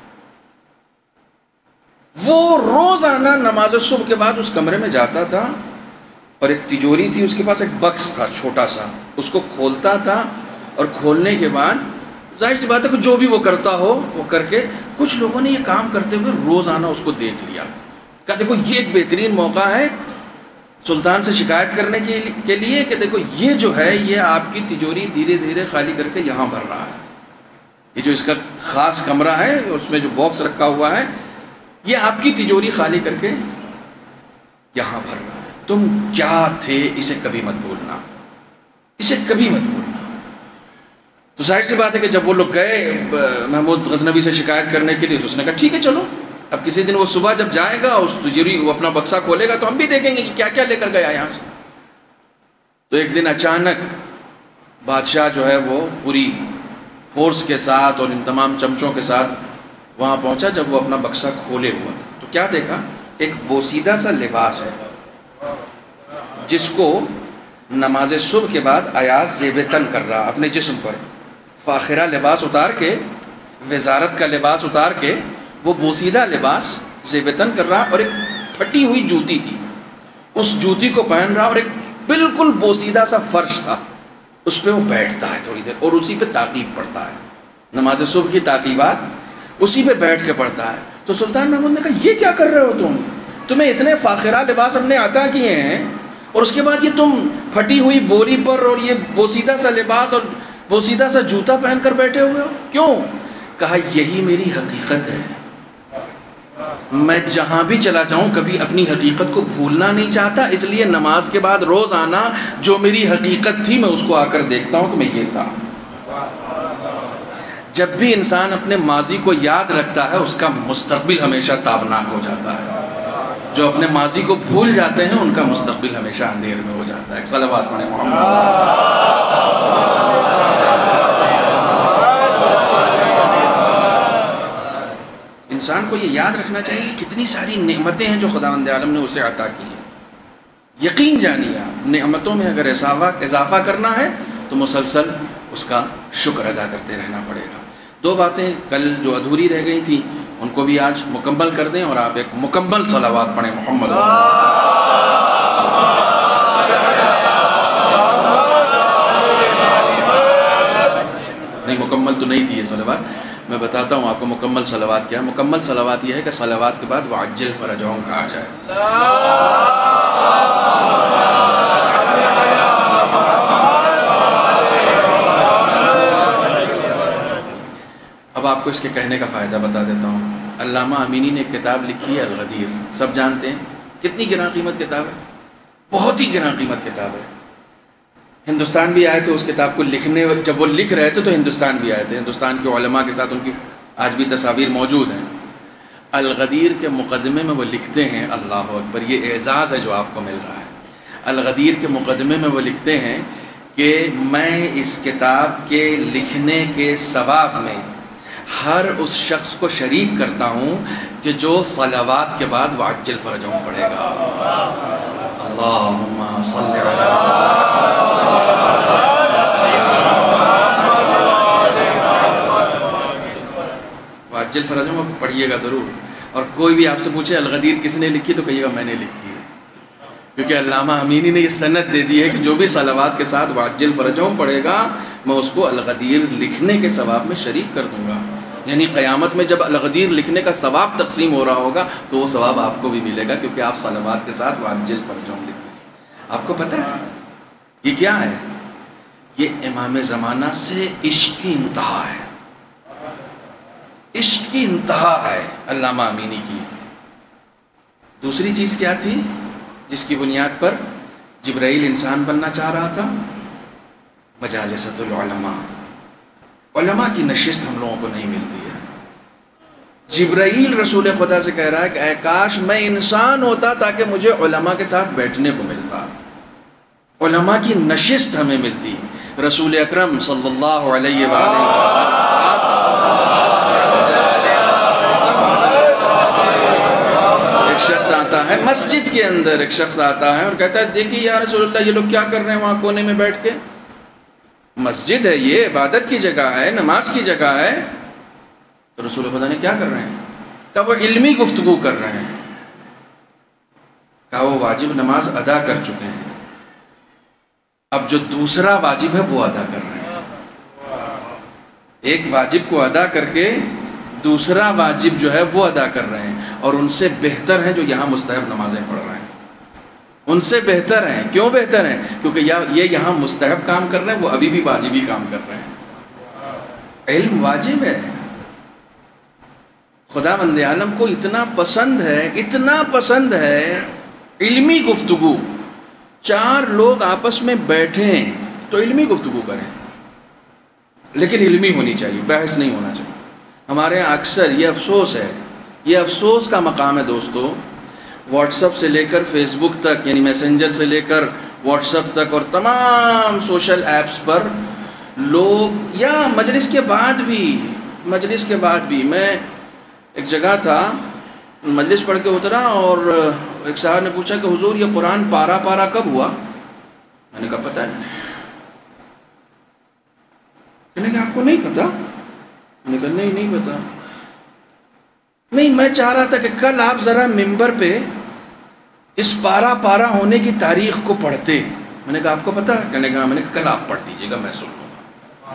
وہ روزانہ نماز صبح کے بعد اس کمرے میں جاتا تھا، اور ایک تجوری تھی اس کے پاس، ایک بکس تھا چھوٹا سا، اس کو کھولتا تھا، اور کھولنے کے بعد ظاہر سی بات ہے کہ جو بھی وہ کرتا ہو وہ کر کے، کچھ لوگوں نے یہ کام کرتے ہوئے روزانہ اس کو دیکھ لیا، کہا دیکھو یہ ایک بہترین موقع ہے سلطان سے شکایت کرنے کے لیے کہ دیکھو یہ جو ہے یہ آپ کی تجوری دھیرے دھیرے خالی کر کے یہاں بھر رہا ہے، یہ جو اس کا خاص کمرہ ہے اس میں جو باکس رکھا ہوا ہے یہ آپ کی تجوری خالی کر کے یہاں بھر رہا ہے، تم کیا تھے اسے کبھی مت بھولنا، اسے کبھی مت بھولنا۔ تو ظاہر سی بات ہے کہ جب وہ لوگ گئے محمود غزنوی سے شکایت کرنے کے لیے تو اس نے کہا ٹھیک ہے چلو، اب کسی دن وہ صبح جب جائے گا اس تجوری وہ اپنا بکسا کھولے گا تو ہم بھی دیکھیں گے کہ کیا کیا لے کر گیا یہاں سے۔ تو ایک دن اچانک بادشاہ جو ہے وہ پوری فورس کے ساتھ اور ان تمام چمچوں کے ساتھ وہاں پہنچا، جب وہ اپنا بکسا کھولے ہوا تو کیا دیکھا، ایک بوسیدہ سا لباس ہے جس کو نماز صبح کے بعد ایاز زیب تن کر رہا اپنے جسم پر، فاخرہ لباس اتار کے، وزارت کا لباس اتار کے وہ بوسیدہ لباس زیب تن کر رہا، اور ایک پھٹی ہوئی جوتی تھی اس جوتی کو پہن رہا، اور ایک بالکل بوسیدہ سا فرش تھا اس پہ وہ بیٹھتا ہے تھوڑی دیر اور اسی پہ تعقیب پڑھتا ہے، نماز صبح کی تعقیبات اسی پہ بیٹھ کے پڑھتا ہے۔ تو سلطان محمود نے کہا یہ کیا کر رہے ہو تم، تمہیں اتنے فاخرہ لباس ہم نے عطا کیے ہیں اور اس کے بعد یہ تم پھٹی ہوئی بوری پر اور یہ بوسیدہ سا لباس اور بوسیدہ سا جوتا پہن کر بیٹھے ہوئے ہو، کیوں؟ کہا یہی میری حقیقت ہے، میں جہاں بھی چلا جاؤں کبھی اپنی حقیقت کو بھولنا نہیں چاہتا، اس لیے نماز کے بعد روز آنا جو میری حقیقت تھی میں اس کو آ کر دیکھتا ہوں کہ میں یہ تھا۔ جب بھی انسان اپنے ماضی کو یاد رکھتا ہے اس کا مستقبل ہمیشہ تابناک ہو جاتا ہے، جو اپنے ماضی کو بھول جاتے ہیں ان کا مستقبل ہمیشہ اندھیر میں ہو جاتا ہے۔ صلوات پڑھیں محمد۔ انسان کو یہ یاد رکھنا چاہیے کہ کتنی ساری نعمتیں ہیں جو خداوند عالم نے اسے عطا کی ہیں۔ یقین جانیے آپ نعمتوں میں اگر اضافہ کرنا ہے تو مسلسل اس کا شکر ادا کرتے رہنا پڑے گا۔ دو باتیں کل جو ادھوری رہ گئی تھیں ان کو بھی آج مکمل کر دیں، اور آپ ایک مکمل صلوات پڑھیں محمد۔ نہیں مکمل تو نہیں تھی یہ صلوات، میں بتاتا ہوں آپ کو مکمل صلوات کیا ہے۔ مکمل صلوات یہ ہے کہ صلوات کے بعد وعجل فرجہم کہا جائے۔ آپ کو اس کے کہنے کا فائدہ بتا دیتا ہوں۔ علامہ امینی نے ایک کتاب لکھی ہے الغدیر، سب جانتے ہیں، کتنی گراں قیمت کتاب ہے، بہت ہی گراں قیمت کتاب ہے۔ ہندوستان بھی آئے تھے اس کتاب کو لکھنے، جب وہ لکھ رہے تھے تو ہندوستان بھی آئے تھے، ہندوستان کے علماء کے ساتھ ان کی آج بھی تصاویر موجود ہیں۔ الغدیر کے مقدمے میں وہ لکھتے ہیں، اللہ اکبر، یہ اعزاز ہے جو آپ کو مل رہا ہے۔ الغدیر کے مقدمے میں وہ لکھتے ہیں کہ میں اس کتاب کے لکھنے کے ثواب میں ہر اس شخص کو شریک کرتا ہوں کہ جو صلوات کے بعد وعجل فرجہم پڑھے گا۔ اللہم صلی علی وعجل فرجہم پڑھیے گا ضرور۔ اور کوئی بھی آپ سے پوچھے الغدیر کس نے لکھی تو کہیے گا میں نے لکھی ہے، کیونکہ علامہ امینی نے یہ سند دے دی ہے کہ جو بھی صلوات کے ساتھ وعجل فرجہم پڑھے گا میں اس کو الغدیر لکھنے کے ثواب میں شریک کر دوں گا۔ یعنی قیامت میں جب الغدیر لکھنے کا ثواب تقسیم ہو رہا ہوگا تو وہ ثواب آپ کو بھی ملے گا، کیونکہ آپ صلوات کے ساتھ وعجل فرجہم لکھتے ہیں۔ آپ کو پتہ ہے یہ کیا ہے؟ یہ امام زمانہ سے عشق کی انتہا ہے، عشق کی انتہا ہے علامہ امینی کی۔ دوسری چیز کیا تھی جس کی بنیاد پر جبرائیل انسان بننا چاہ رہا تھا؟ مجالست العلماء، علماء کی نشست ہم لوگوں کو نہیں ملتی ہے۔ جبرائیل رسول خدا سے کہہ رہا ہے کہ اے کاش میں انسان ہوتا تاکہ مجھے علماء کے ساتھ بیٹھنے کو ملتا، علماء کی نشست ہمیں ملتی۔ رسول اکرم صلی اللہ علیہ وآلہ ایک شخص آتا ہے مسجد کے اندر، ایک شخص آتا ہے اور کہتا ہے دیکھیے یا رسول اللہ یہ لوگ کیا کر رہے ہیں وہاں کونے میں بیٹھ کے؟ مسجد ہے، یہ عبادت کی جگہ ہے، نماز کی جگہ ہے۔ تو رسول خدا نے کیا کر رہے ہیں؟ کہا وہ علمی گفتگو کر رہے ہیں۔ کہا وہ واجب نماز ادا کر چکے ہیں، اب جو دوسرا واجب ہے وہ ادا کر رہے ہیں۔ ایک واجب کو ادا کر کے دوسرا واجب جو ہے وہ ادا کر رہے ہیں، اور ان سے بہتر ہیں جو یہاں مستحب نمازیں پڑھ رہے ہیں، ان سے بہتر ہیں۔ کیوں بہتر ہیں؟ کیونکہ یہ یہاں مستحب کام کر رہے ہیں، وہ ابھی بھی واجبی کام کر رہے ہیں۔ علم واجب ہے۔ خدا بند عالم کو اتنا پسند ہے، اتنا پسند ہے علمی گفتگو۔ چار لوگ آپس میں بیٹھیں تو علمی گفتگو کریں، لیکن علمی ہونی چاہیے، بحث نہیں ہونا چاہیے۔ ہمارے یہاں اکثر یہ افسوس ہے، یہ افسوس کا مقام ہے دوستو، واٹس اپ سے لے کر فیس بک تک، یعنی میسنجر سے لے کر واٹس اپ تک اور تمام سوشل ایپس پر لوگ، یا مجلس کے بعد بھی مجلس کے بعد بھی میں ایک جگہ تھا، مجلس پڑھ کے اترا اور ایک صاحب نے پوچھا کہ حضور یہ قرآن پارا پارا کب ہوا؟ میں نے کہا پتہ نہیں۔ کہنے کہ آپ کو نہیں پتا؟ میں نے کہا نہیں نہیں پتا۔ نہیں، میں چاہ رہا تھا کہ کل آپ ذرا ممبر پہ اس پارا پارا ہونے کی تاریخ کو پڑھتے۔ میں نے کہا آپ کو پتا ہے؟ کہنے کہا، میں نے کہا کل آپ پڑھ دیجیے گا، میں سن لوں گا۔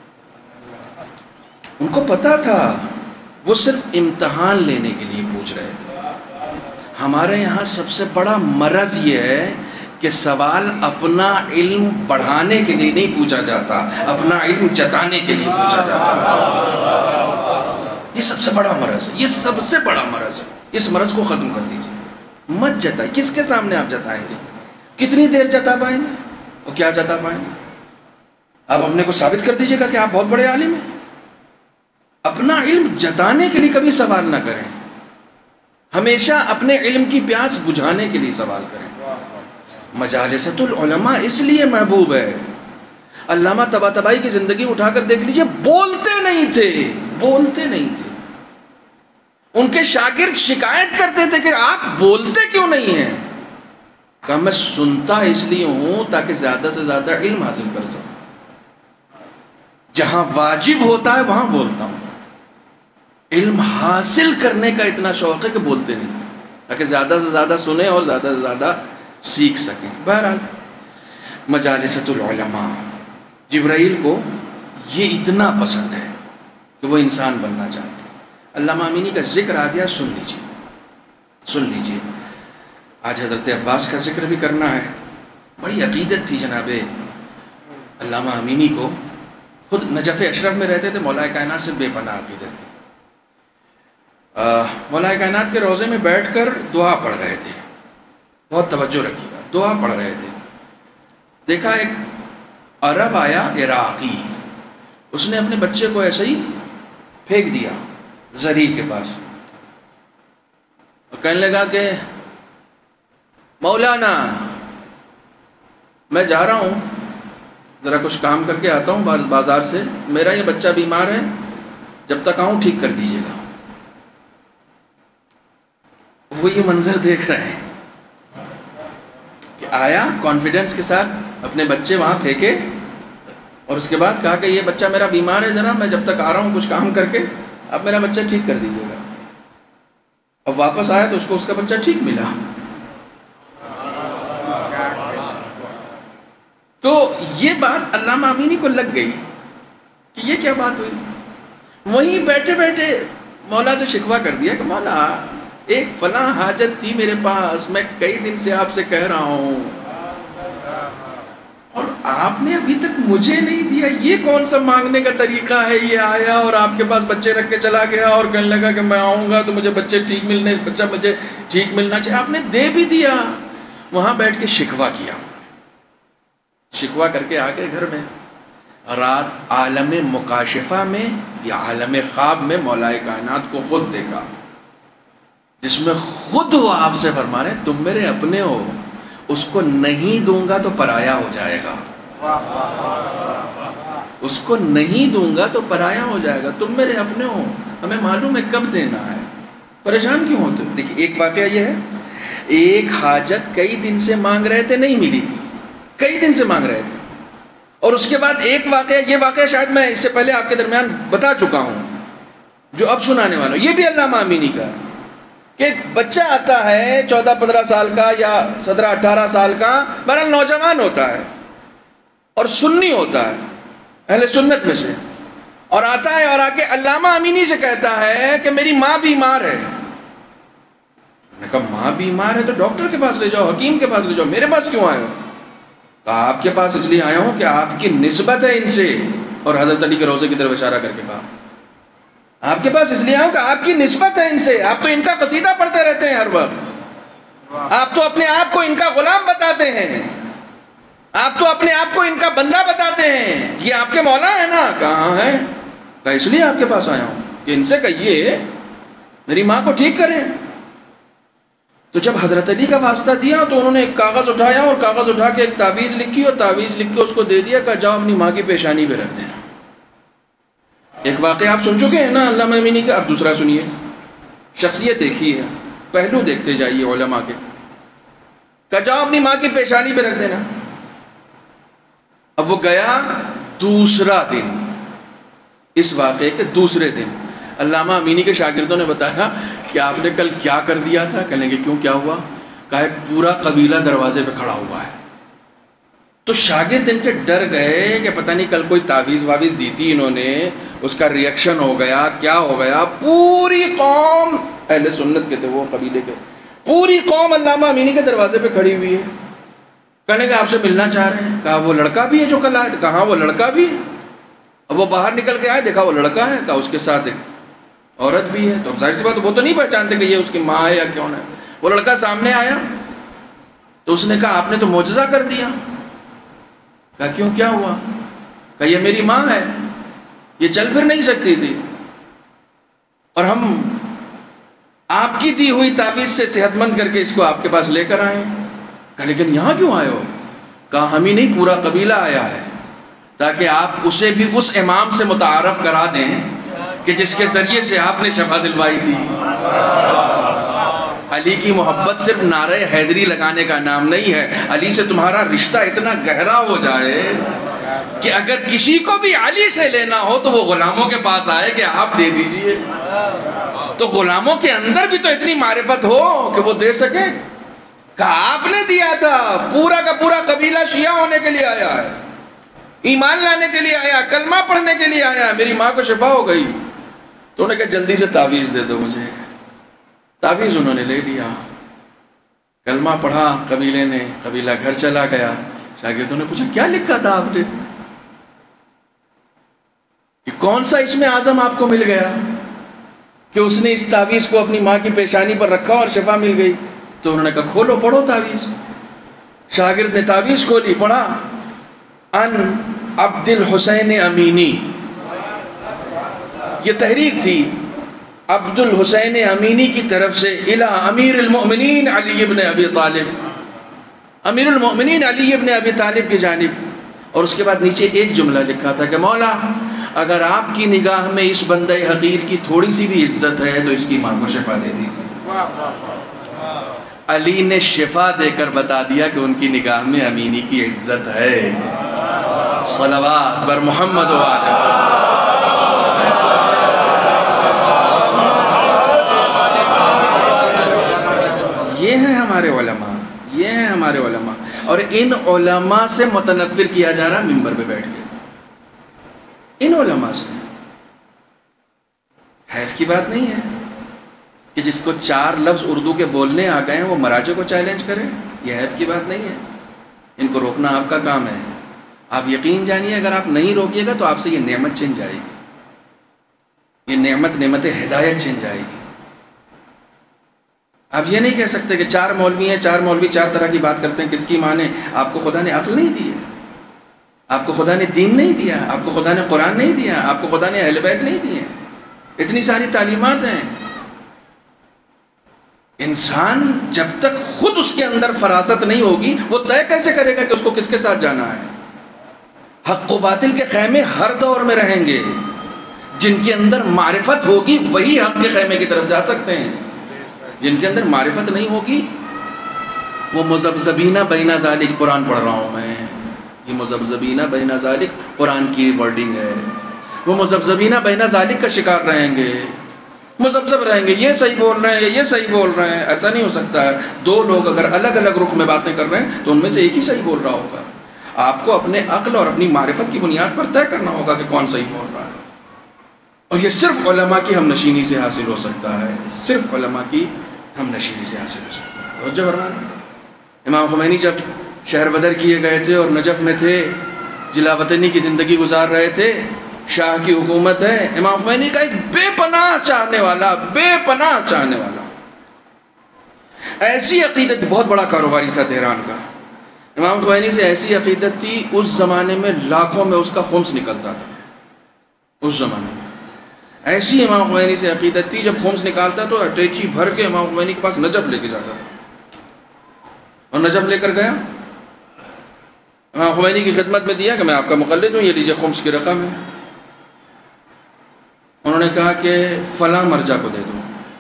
ان کو پتا تھا، وہ صرف امتحان لینے کے لیے پوچھ رہے تھے۔ ہمارے یہاں سب سے بڑا مرض یہ ہے کہ سوال اپنا علم بڑھانے کے لیے نہیں پوچھا جاتا، اپنا علم جتانے کے لیے پوچھا جاتا ہے۔ یہ سب سے بڑا مرض ہے، یہ سب سے بڑا مرض ہے۔ اس مرض کو ختم کر دیجیے، مت جتائیں۔ کس کے سامنے آپ جتائیں گے؟ کتنی دیر جتا پائیں گے اور کیا جتا پائیں گے؟ آپ اپنے کو ثابت کر دیجیے گا کہ آپ بہت بڑے عالم ہیں۔ اپنا علم جتانے کے لیے کبھی سوال نہ کریں، ہمیشہ اپنے علم کی پیاس بجھانے کے لیے سوال کریں۔ مجالست العلماء اس لیے محبوب ہے۔ علامہ طباطبائی کی زندگی اٹھا کر دیکھ لیجئے، بولتے نہیں تھے، بولتے نہیں تھے۔ ان کے شاگرد شکایت کرتے تھے کہ آپ بولتے کیوں نہیں ہیں؟ کہا میں سنتا اس لیے ہوں تاکہ زیادہ سے زیادہ علم حاصل کر سکوں۔ جہاں واجب ہوتا ہے وہاں بولتا ہوں۔ علم حاصل کرنے کا اتنا شوق ہے کہ بولتے نہیں تھے، تاکہ زیادہ سے زیادہ سنیں اور زیادہ سے زیادہ سیکھ سکیں۔ بہرحال مجالست العلماء، جبرائیل کو یہ اتنا پسند ہے کہ وہ انسان بننا چاہتے ہیں۔ علامہ امینی کا ذکر آ گیا، سن لیجیے سن لیجیے آج حضرت عباس کا ذکر بھی کرنا ہے۔ بڑی عقیدت تھی جناب علامہ امینی کو خود نجف اشرف میں رہتے تھے، مولا کائنات سے بے پناہ عقیدت تھی. مولا کائنات کے روضے میں بیٹھ کر دعا پڑھ رہے تھے، بہت توجہ رکھیے گا، دعا پڑھ رہے تھے. دیکھا ایک عرب آیا عراقی، اس نے اپنے بچے کو ایسے ہی پھینک دیا زری کے پاس اور کہنے لگا کہ مولانا میں جا رہا ہوں، ذرا کچھ کام کر کے آتا ہوں بازار سے، میرا یہ بچہ بیمار ہے، جب تک آؤں ٹھیک کر دیجیے گا. وہ یہ منظر دیکھ رہے ہیں کہ آیا کانفیڈنس کے ساتھ، اپنے بچے وہاں پھینکے اور اس کے بعد کہا کہ یہ بچہ میرا بیمار ہے، ذرا میں جب تک آ رہا ہوں کچھ کام کر کے اب میرا بچہ ٹھیک کر دیجیے گا. اب واپس آیا تو اس کو اس کا بچہ ٹھیک ملا. تو یہ بات علامہ امینی کو لگ گئی کہ یہ کیا بات ہوئی. وہیں بیٹھے بیٹھے مولا سے شکوہ کر دیا کہ مولا ایک فلاں حاجت تھی میرے پاس، میں کئی دن سے آپ سے کہہ رہا ہوں اور آپ نے ابھی تک مجھے نہیں دیا، یہ کون سا مانگنے کا طریقہ ہے؟ یہ آیا اور آپ کے پاس بچے رکھ کے چلا گیا اور کہنے لگا کہ میں آؤں گا تو مجھے بچے ٹھیک ملنے بچہ مجھے ٹھیک ملنا چاہیے، آپ نے دے بھی دیا. وہاں بیٹھ کے شکوہ کیا، شکوہ کر کے آگے گھر میں رات عالم مکاشفہ میں یا عالم خواب میں مولا کائنات کو خود دیکھا، جس میں خود وہ آپ سے فرما رہے ہیں تم میرے اپنے ہو، اس کو نہیں دوں گا تو پرایا ہو جائے گا، اس کو نہیں دوں گا تو پرایا ہو جائے گا، تم میرے اپنے ہو، ہمیں معلوم ہے کب دینا ہے، پریشان کیوں ہوتے؟ دیکھیے ایک واقعہ یہ ہے، ایک حاجت کئی دن سے مانگ رہے تھے نہیں ملی تھی، کئی دن سے مانگ رہے تھے، اور اس کے بعد ایک واقعہ، یہ واقعہ شاید میں اس سے پہلے آپ کے درمیان بتا چکا ہوں جو اب سنانے والا ہوں، یہ بھی علامہ امینی کا کہ ایک بچہ آتا ہے چودہ پندرہ سال کا یا سترہ اٹھارہ سال کا، بہرحال نوجوان ہوتا ہے اور سنی ہوتا ہے اہل سنت میں سے، اور آتا ہے اور آ کے علامہ امینی سے کہتا ہے کہ میری ماں بیمار ہے. میں کہا ماں بیمار ہے تو ڈاکٹر کے پاس لے جاؤ، حکیم کے پاس لے جاؤ، میرے پاس کیوں آئے ہو؟ کہا آپ کے پاس اس لیے آیا ہوں کہ آپ کی نسبت ہے ان سے، اور حضرت علی کے روضے کی طرف اشارہ کر کے کہا آپ کے پاس اس لیے آیا ہوں کہ آپ کی نسبت ہے ان سے، آپ تو ان کا قصیدہ پڑھتے رہتے ہیں ہر وقت، آپ تو اپنے آپ کو ان کا غلام بتاتے ہیں، آپ تو اپنے آپ کو ان کا بندہ بتاتے ہیں، یہ آپ کے مولا ہے نا؟ کہاں ہے؟ کہا اس لیے آپ کے پاس آیا ہوں کہ ان سے کہیے میری ماں کو ٹھیک کریں. تو جب حضرت علی کا واسطہ دیا تو انہوں نے ایک کاغذ اٹھایا اور کاغذ اٹھا کے ایک تعویذ لکھی اور تعویذ لکھ کے اس کو دے دیا، کہا جاؤ اپنی ماں کی پیشانی پہ رکھ دینا. ایک واقعہ آپ سن چکے ہیں نا علامہ امینی کا، اب دوسرا سنیے. شخصیت دیکھی ہے، پہلو دیکھتے جائیے علماء کے. کہا جاؤ اپنی ماں کی پیشانی پہ رکھ دینا. اب وہ گیا، دوسرا دن، اس واقعے کے دوسرے دن علامہ امینی کے شاگردوں نے بتایا کہ آپ نے کل کیا کر دیا تھا. کہنے کہ کیوں، کیا ہوا؟ کہا ایک پورا قبیلہ دروازے پہ کھڑا ہوا ہے. تو شاگرد ان کے ڈر گئے کہ پتہ نہیں کل کوئی تعویذ واویز دی تھی انہوں نے، اس کا ریئیکشن ہو گیا، کیا ہو گیا. پوری قوم، اہل سنت کے تھے وہ قبیلے کے، پوری قوم علامہ امینی کے دروازے پہ کھڑی ہوئی ہے. کہنے کہ آپ سے ملنا چاہ رہے ہیں. کہا وہ لڑکا بھی ہے جو کل آیا؟ کہا وہ لڑکا بھی ہے. اب وہ باہر نکل کے آئے، دیکھا وہ لڑکا ہے. کہا اس کے ساتھ ایک عورت بھی ہے. تو ظاہر سی بات وہ تو نہیں پہچانتے کہ یہ اس کی ماں ہے یا کون ہے. وہ لڑکا سامنے آیا تو اس نے کہا آپ نے تو معجزہ کر دیا. کہا کیوں، کیا ہوا؟ کہا یہ میری ماں ہے، یہ چل پھر نہیں سکتی تھی اور ہم آپ کی دی ہوئی تعویذ سے صحت مند کر کے اس کو آپ کے پاس لے کر آئے ہیں. کہا لیکن یہاں کیوں آئے ہو؟ کہا ہم ہی نہیں، پورا قبیلہ آیا ہے تاکہ آپ اسے بھی اس امام سے متعارف کرا دیں کہ جس کے ذریعے سے آپ نے شفا دلوائی تھی. علی کی محبت صرف نعرہ حیدری لگانے کا نام نہیں ہے، علی سے تمہارا رشتہ اتنا گہرا ہو جائے کہ اگر کسی کو بھی علی سے لینا ہو تو وہ غلاموں کے پاس آئے کہ آپ دے دیجئے. تو غلاموں کے اندر بھی تو اتنی معرفت ہو کہ وہ دے سکے. کہا آپ نے دیا تھا. پورا کا پورا قبیلہ شیعہ ہونے کے لیے آیا ہے، ایمان لانے کے لیے آیا، کلمہ پڑھنے کے لیے آیا. میری ماں کو شفا ہو گئی. تو انہوں نے کہا جلدی سے تعویذ دے دو مجھے. تعویذ انہوں نے لے لیا، کلمہ پڑھا قبیلے نے، قبیلہ گھر چلا گیا. شاگردوں نے پوچھا کیا لکھا تھا آپ نے؟ کون سا اسم اعظم آپ کو مل گیا کہ اس نے اس تعویذ کو اپنی ماں کی پیشانی پر رکھا اور شفا مل گئی؟ تو انہوں نے کہا کھولو پڑھو تعویذ. شاگرد نے تعویذ کھولی، پڑھا ان عبد الحسین امینی. یہ تحریک تھی عبد الحسین امینی کی طرف سے الی امیر المؤمنین علی ابن ابی طالب، امیر المؤمنین علی ابن ابی طالب کی جانب. اور اس کے بعد نیچے ایک جملہ لکھا تھا کہ مولا اگر آپ کی نگاہ میں اس بندہ حقیر کی تھوڑی سی بھی عزت ہے تو اس کی ماں کو شفا دے دیجیے. علی نے شفا دے کر بتا دیا کہ ان کی نگاہ میں امینی کی عزت ہے. صلوات بر محمد و آلہ. یہ ہیں ہمارے علماء، یہ ہیں ہمارے علماء. اور ان علماء سے متنفر کیا جا رہا ممبر پہ بیٹھ کے، ان علماء سے. حیف کی بات نہیں ہے کہ جس کو چار لفظ اردو کے بولنے آ گئے ہیں وہ مراجے کو چیلنج کرے. یہ حیف کی بات نہیں ہے. ان کو روکنا آپ کا کام ہے. آپ یقین جانیے اگر آپ نہیں روکیے گا تو آپ سے یہ نعمت چھن جائے گی. یہ نعمت نعمت ہدایت چھن جائے گی. آپ یہ نہیں کہہ سکتے کہ چار مولوی ہیں، چار مولوی چار طرح کی بات کرتے ہیں، کس کی مانے؟ آپ کو خدا نے عقل نہیں دی ہے، آپ کو خدا نے دین نہیں دیا، آپ کو خدا نے قرآن نہیں دیا، آپ کو خدا نے اہل بیت نہیں دیے. اتنی ساری تعلیمات ہیں. انسان جب تک خود اس کے اندر فراست نہیں ہوگی وہ طے کیسے کرے گا کہ اس کو کس کے ساتھ جانا ہے؟ حق و باطل کے خیمے ہر دور میں رہیں گے. جن کے اندر معرفت ہوگی وہی حق کے خیمے کی طرف جا سکتے ہیں. جن کے اندر معرفت نہیں ہوگی وہ مذبذبینہ بین ذالک، قرآن پڑھ رہا ہوں میں، یہ مذبذبینہ بین ذالک قرآن کی ورڈنگ ہے. وہ مذبذبینہ بین ذالک کا شکار رہیں گے، مذبذب رہیں گے. یہ صحیح بول رہے ہیں، یہ صحیح بول رہے ہیں. ایسا نہیں ہو سکتا ہے. دو لوگ اگر الگ الگ رخ میں باتیں کر رہے ہیں تو ان میں سے ایک ہی صحیح بول رہا ہوگا. آپ کو اپنے عقل اور اپنی معرفت کی بنیاد پر طے کرنا ہوگا کہ کون صحیح بول رہا ہے. اور یہ صرف علماء کی ہم نشینی سے حاصل ہو سکتا ہے، صرف علماء کی ہم نشینی سے حاصل ہو سکتا ہے. توجہ فرمائیں. امام خمینی جب شہر بدر کیے گئے تھے اور نجف میں تھے، جلا وطنی کی زندگی گزار رہے تھے، شاہ کی حکومت ہے. امام خمینی کا ایک بے پناہ چاہنے والا، بے پناہ چاہنے والا، ایسی عقیدت، بہت بڑا کاروباری تھا تہران کا. امام خمینی سے ایسی عقیدت تھی اس زمانے میں لاکھوں میں اس کا خمس نکلتا تھا. اس زمانے میں ایسی امام خمینی سے عقیدت تھی، جب خمس نکالتا تو اٹیچی بھر کے امام خمینی کے پاس نجف لے کے جاتا تھا. اور نجف لے کر گیا، امام خمینی کی خدمت میں دیا کہ میں آپ کا مقلد ہوں، یہ لیجیے خمس کی رقم ہے. انہوں نے کہا کہ فلاں مرجع کو دے دو.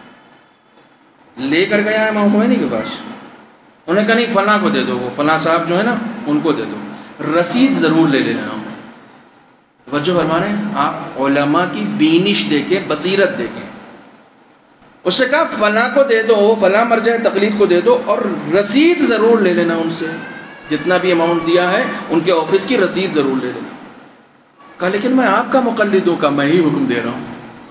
لے کر گیا امام خمینی کے پاس. انہوں نے کہا نہیں فلاں کو دے دو، وہ فلاں صاحب جو ہے نا ان کو دے دو، رسید ضرور لے لینا. توجہ فرما رہے ہیں آپ؟ علماء کی بینش دیکھیں، بصیرت دیکھیں. اس سے کہا فلاں کو دے دو، فلاں مرجع تقلید کو دے دو اور رسید ضرور لے لینا ان سے، جتنا بھی اماؤنٹ دیا ہے ان کے آفس کی رسید ضرور لے لینا. کہا لیکن میں آپ کا مقلد ہوں. کہا میں ہی حکم دے رہا ہوں.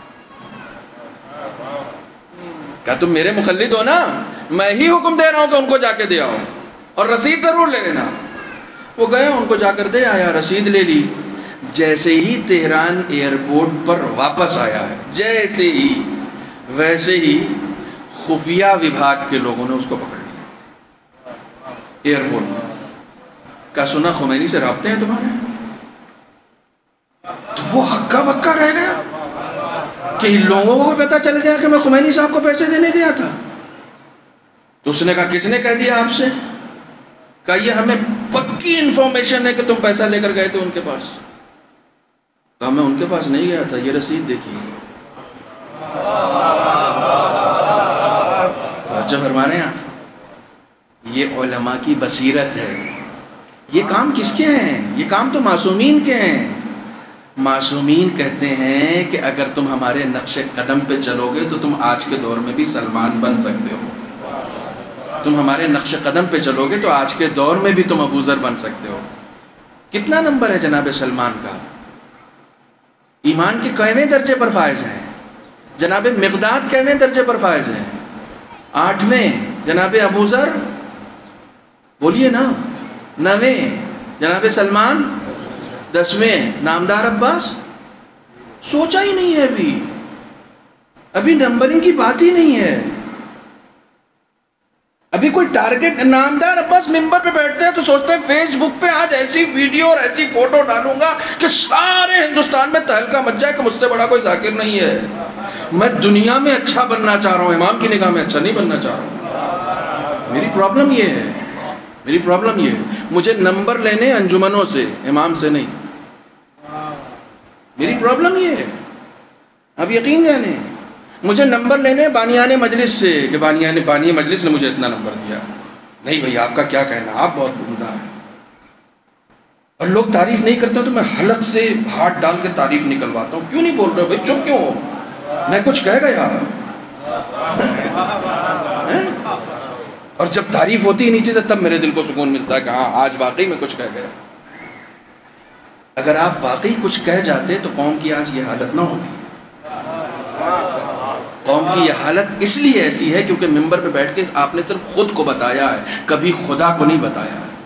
کہا تم میرے مقلد ہو نا، میں ہی حکم دے رہا ہوں کہ ان کو جا کے دے آؤ اور رسید ضرور لے لینا. وہ گیا، ان کو جا کر دے آیا، رسید لے لی. جیسے ہی تہران ایئرپورٹ پر واپس آیا ہے، جیسے ہی ویسے ہی خفیہ وبھاگ کے لوگوں نے اس کو پکڑ لیا ایئرپورٹ میں. کہا سنا خمینی سے رابطے ہیں تمہارے؟ تو وہ ہکا بکا رہ گیا کہ ان لوگوں کو پتہ چل گیا کہ میں خمینی صاحب کو پیسے دینے گیا تھا. تو اس نے کہا کس نے کہہ دیا آپ سے؟ کہا یہ ہمیں پکی انفارمیشن ہے کہ تم پیسہ لے کر گئے تھے ان کے پاس. کہا میں ان کے پاس نہیں گیا تھا، یہ رسید دیکھیے. توجہ فرما رہے ہیں آپ؟ یہ علماء کی بصیرت ہے. یہ کام کس کے ہیں؟ یہ کام تو معصومین کے ہیں. معصومین کہتے ہیں کہ اگر تم ہمارے نقش قدم پہ چلو گے تو تم آج کے دور میں بھی سلمان بن سکتے ہو. تم ہمارے نقش قدم پہ چلو گے تو آج کے دور میں بھی تم ابو ذر بن سکتے ہو. کتنا نمبر ہے جناب سلمان کا؟ ایمان کے کیویں درجے پر فائز ہیں؟ جناب مقداد کیویں درجے پر فائز ہیں؟ آٹھویں. جناب ابو ذر بولیے نا نویں. جناب سلمان دسویں. نامدار عباس سوچا ہی نہیں ہے، ابھی ابھی نمبرنگ کی بات ہی نہیں ہے، ابھی کوئی ٹارگٹ نامدار بس ممبر پہ بیٹھتے ہیں تو سوچتے ہیں فیس بک پہ آج ایسی ویڈیو اور ایسی فوٹو ڈالوں گا کہ سارے ہندوستان میں تہلکہ مچ جائے کہ مجھ سے بڑا کوئی ذاکر نہیں ہے. میں دنیا میں اچھا بننا چاہ رہا ہوں، امام کی نگاہ میں اچھا نہیں بننا چاہ رہا ہوں. میری پرابلم یہ ہے میری پرابلم یہ ہے مجھے نمبر لینے انجمنوں سے، امام سے نہیں. میری پرابلم یہ ہے، اب یقین جانے مجھے نمبر لینے بانیان مجلس سے کہ بانیان بانی مجلس نے مجھے اتنا نمبر دیا. نہیں بھائی آپ کا کیا کہنا، آپ بہت عمدہ ہیں. اور لوگ تعریف نہیں کرتے تو میں حلق سے ہاتھ ڈال کے تعریف نکلواتا ہوں. کیوں نہیں بول رہے بھائی، چپ کیوں ہو؟ میں کچھ کہہ گیا. اور جب تعریف ہوتی ہے نیچے سے تب میرے دل کو سکون ملتا ہے کہ ہاں آج واقعی میں کچھ کہہ گیا. اگر آپ واقعی کچھ کہہ جاتے تو قوم کی آج یہ حالت نہ ہوتی. قوم کی یہ حالت اس لیے ایسی ہے کیونکہ ممبر پہ بیٹھ کے آپ نے صرف خود کو بتایا ہے، کبھی خدا کو نہیں بتایا ہے.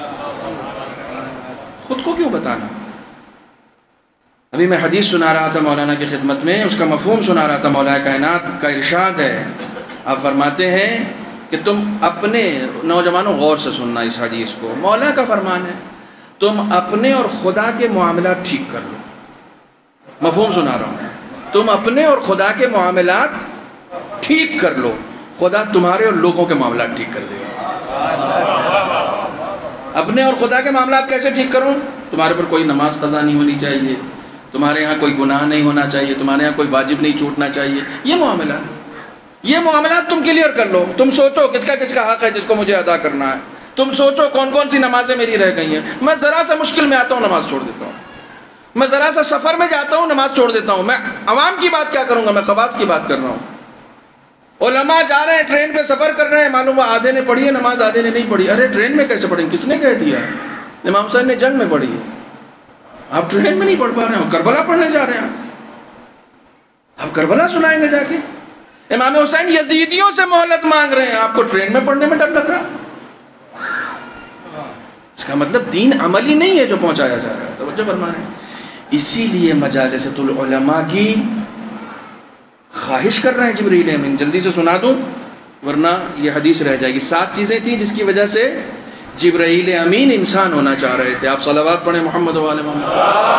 خود کو کیوں بتانا؟ ابھی میں حدیث سنا رہا تھا مولانا کی خدمت میں، اس کا مفہوم سنا رہا تھا. مولا کائنات کا ارشاد ہے، آپ فرماتے ہیں کہ تم اپنے، نوجوانوں غور سے سننا اس حدیث کو، مولا کا فرمان ہے تم اپنے اور خدا کے معاملات ٹھیک کر لو. مفہوم سنا رہا ہوں، تم اپنے اور خدا کے معاملات ٹھیک کر لو، خدا تمہارے اور لوگوں کے معاملات ٹھیک کر دے گا. اپنے اور خدا کے معاملات کیسے ٹھیک کروں؟ تمہارے پر کوئی نماز قضا نہیں ہونی چاہیے، تمہارے یہاں کوئی گناہ نہیں ہونا چاہیے، تمہارے یہاں کوئی واجب نہیں چھوٹنا چاہیے. یہ معاملات یہ معاملات تم کلیئر کر لو. تم سوچو کس کا کس کا حق ہے جس کو مجھے ادا کرنا ہے. تم سوچو کون کون سی نمازیں میری رہ گئی ہیں. میں ذرا سا مشکل میں آتا ہوں نماز چھوڑ دیتا ہوں، میں ذرا سا سفر میں جاتا ہوں نماز چھوڑ دیتا ہوں. میں عوام کی بات کیا کروں گا، میں قواس کی بات کر رہا ہوں. علماء جا رہے ہیں ٹرین پہ سفر کر رہے ہیں، معلوم ہوا آدھے نے پڑھی ہے نماز آدھے نے نہیں پڑھی. ارے ٹرین میں کیسے پڑھیں؟ کس نے کہہ دیا؟ امام حسین نے جنگ میں پڑھی ہے، آپ ٹرین میں نہیں پڑھ پا رہے ہیں. کربلا پڑھنے جا رہے ہیں، آپ کربلا سنائیں گے جا کے. امام حسین یزیدیوں سے مہلت مانگ رہے ہیں، آپ کو ٹرین میں پڑھنے میں ڈر لگ رہا. اس کا مطلب دین عملی نہیں ہے جو پہنچایا جا رہا ہے. توجہ فرمائیں. اسی لیے مجالست العلماء کی خواہش کر رہے ہیں جبرائیل امین. جلدی سے سنا دوں ورنہ یہ حدیث رہ جائے گی. سات چیزیں تھیں جس کی وجہ سے جبرائیل امین انسان ہونا چاہ رہے تھے. آپ صلوات پڑھیں محمد و آل محمد.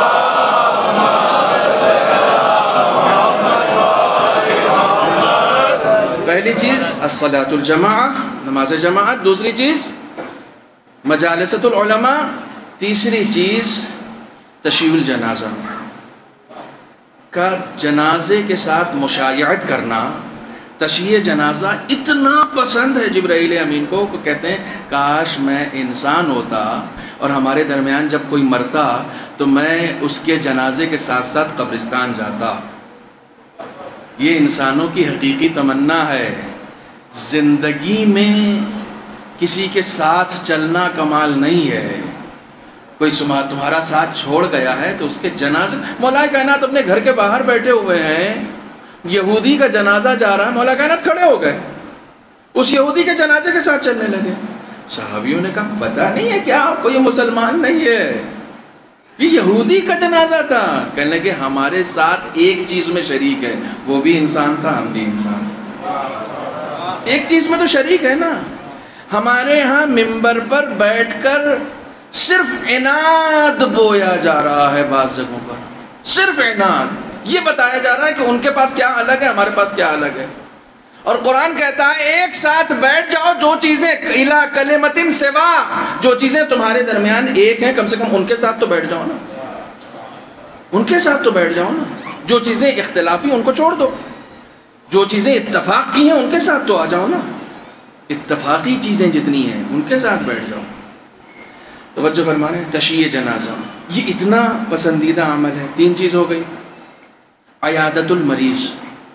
پہلی چیز الصلاۃ الجماعہ، نماز جماعت. دوسری چیز مجالست العلماء. تیسری چیز تشییع الجنازہ کا، جنازے کے ساتھ مشایعت کرنا. تشییع جنازہ اتنا پسند ہے جبرائیل امین کو کہ کہتے ہیں کاش میں انسان ہوتا اور ہمارے درمیان جب کوئی مرتا تو میں اس کے جنازے کے ساتھ ساتھ قبرستان جاتا. یہ انسانوں کی حقیقی تمنا ہے. زندگی میں کسی کے ساتھ چلنا کمال نہیں ہے. کوئی تمہارا ساتھ چھوڑ گیا ہے تو اس کے جنازے، مولا کائنات اپنے گھر کے باہر بیٹھے ہوئے ہیں، یہودی کا جنازہ جا رہا ہے، مولا کائنات کھڑے ہو گئے، اس یہودی کے جنازے کے ساتھ چلنے لگے. صحابیوں نے کہا پتہ نہیں ہے کیا آپ کو یہ مسلمان نہیں ہے، یہ یہودی کا جنازہ تھا. کہنے لگے ہمارے ساتھ ایک چیز میں شریک ہے، وہ بھی انسان تھا ہم بھی انسان. ایک چیز میں تو شریک ہے نا. ہمارے ہاں ممبر پر بیٹھ کر صرف عناد بویا جا رہا ہے، بعض جگہوں پر صرف عناد. یہ بتایا جا رہا ہے کہ ان کے پاس کیا الگ ہے، ہمارے پاس کیا الگ ہے. اور قرآن کہتا ہے ایک ساتھ بیٹھ جاؤ، جو چیزیں الی کلمۃ سوا، جو چیزیں تمہارے درمیان ایک ہیں کم سے کم ان کے ساتھ تو بیٹھ جاؤ نا، ان کے ساتھ تو بیٹھ جاؤ نا. جو چیزیں اختلافی ان کو چھوڑ دو، جو چیزیں اتفاق کی ہیں ان کے ساتھ تو آ جاؤ نا. اتفاقی چیزیں جتنی ہیں ان کے ساتھ بیٹھ جاؤ. توجہ فرمانے. تشییع جنازہ یہ اتنا پسندیدہ عمل ہے. تین چیز ہو گئی. عیادت المریض.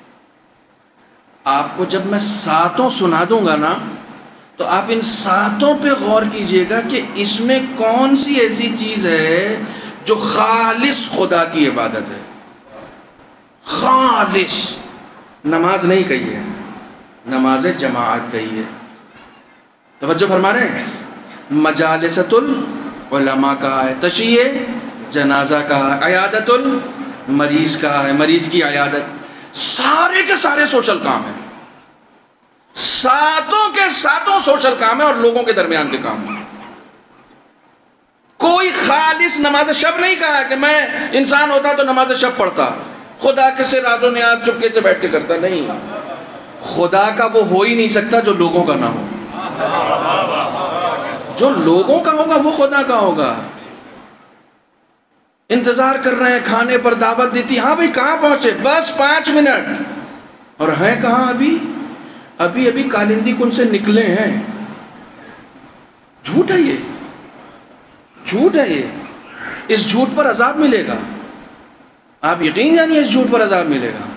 آپ کو جب میں ساتوں سنا دوں گا نا تو آپ ان ساتوں پہ غور کیجئے گا کہ اس میں کون سی ایسی چیز ہے جو خالص خدا کی عبادت ہے. خالص. نماز نہیں کہی ہے، نماز جماعت کہی ہے. توجہ فرما رہے ہیں. مجالست العلماء کہا ہے، تشییع جنازہ کہا ہے، عیادت مریض کا ہے، مریض کی عیادت، سارے کے سارے سوشل کام ہیں، ساتوں کے ساتوں سوشل کام ہیں اور لوگوں کے درمیان کے کام ہیں۔ کوئی خالص نماز شب نہیں کہا کہ میں انسان ہوتا تو نماز شب پڑھتا، خدا کے سے راز و نیاز چپکے سے بیٹھ کے کرتا، نہیں، خدا کا وہ ہو ہی نہیں سکتا جو لوگوں کا نہ ہو، جو لوگوں کا ہوگا وہ خدا کا ہوگا۔ انتظار کر رہے ہیں، کھانے پر دعوت دیتی، ہاں بھائی کہاں پہنچے؟ بس پانچ منٹ، اور ہیں کہاں؟ ابھی ابھی ابھی کالندی کن سے نکلے ہیں۔ جھوٹ ہے، یہ جھوٹ ہے، یہ اس جھوٹ پر عذاب ملے گا، آپ یقین جانیے اس جھوٹ پر عذاب ملے گا۔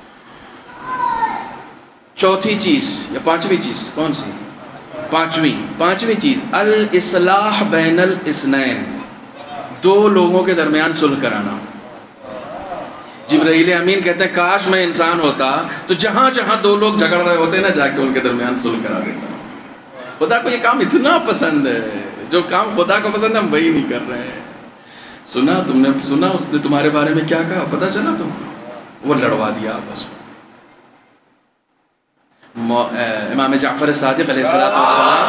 چوتھی چیز یا پانچویں چیز کون سی؟ پانچویں پانچویں چیز الاصلاح بین الاثنین، دو لوگوں کے درمیان صلح کرانا۔ جبرائیل امین کہتے ہیں کاش میں انسان ہوتا تو جہاں جہاں دو لوگ جھگڑ رہے ہوتے نا جا کے ان کے درمیان صلح کرا دیتا۔ خدا کو یہ کام اتنا پسند ہے، جو کام خدا کو پسند ہے ہم وہی نہیں کر رہے ہیں۔ سنا تم نے سنا اس نے تمہارے بارے میں کیا کہا؟ پتہ چلا تم؟ وہ لڑوا دیا آپس میں۔ امام جعفر صادق علیہ السلام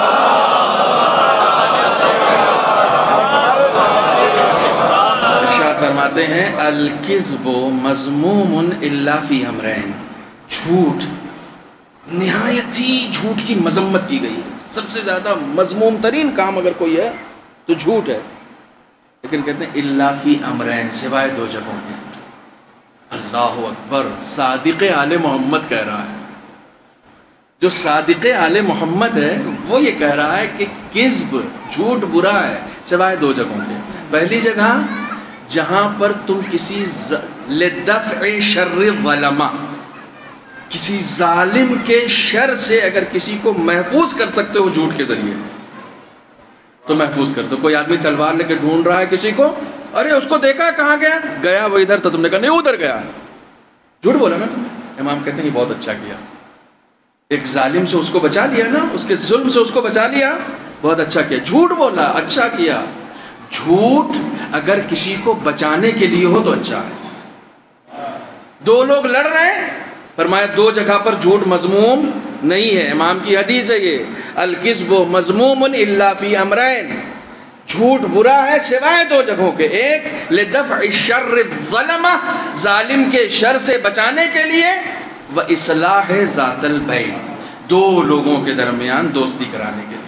ارشاد فرماتے ہیں الکذب مذموم الا فی امرین، جھوٹ نہایت ہی جھوٹ کی مذمت کی گئی، سب سے زیادہ مذموم ترین کام اگر کوئی ہے تو جھوٹ ہے، لیکن کہتے ہیں الا فی امرین، سوائے دو جگہوں کے۔ اللہ اکبر، صادق آل محمد کہہ رہا ہے، جو صادق آل محمد ہے وہ یہ کہہ رہا ہے کہ کذب جھوٹ برا ہے سوائے دو جگہوں کے۔ پہلی جگہ جہاں پر تم کسی لدفع شر الظلمہ، کسی ظالم کے شر سے اگر کسی کو محفوظ کر سکتے ہو جھوٹ کے ذریعے تو محفوظ کر دو۔ کوئی آدمی تلوار لے کے ڈھونڈ رہا ہے کسی کو، ارے اس کو دیکھا کہاں گیا؟ گیا وہ ادھر تھا، تم نے کہا نہیں ادھر گیا، جھوٹ بولا نا تم نے۔ امام کہتے ہیں یہ بہت اچھا کیا، ایک ظالم سے اس کو بچا لیا نا، اس کے ظلم سے اس کو بچا لیا، بہت اچھا کیا۔ جھوٹ بولا، اچھا کیا۔ جھوٹ اگر کسی کو بچانے کے لیے ہو تو اچھا ہے۔ دو لوگ لڑ رہے ہیں، فرمایا دو جگہ پر جھوٹ مذموم نہیں ہے، امام کی حدیث ہے یہ، الکذب مذموم الا فی امرین، جھوٹ برا ہے سوائے دو جگہوں کے، ایک لدفع شر الظلمہ، ظالم کے شر سے بچانے کے لیے، وَإِصْلَاحِ ذَاتَ الْبَيْنِ، دو لوگوں کے درمیان دوستی کرانے کے لیے۔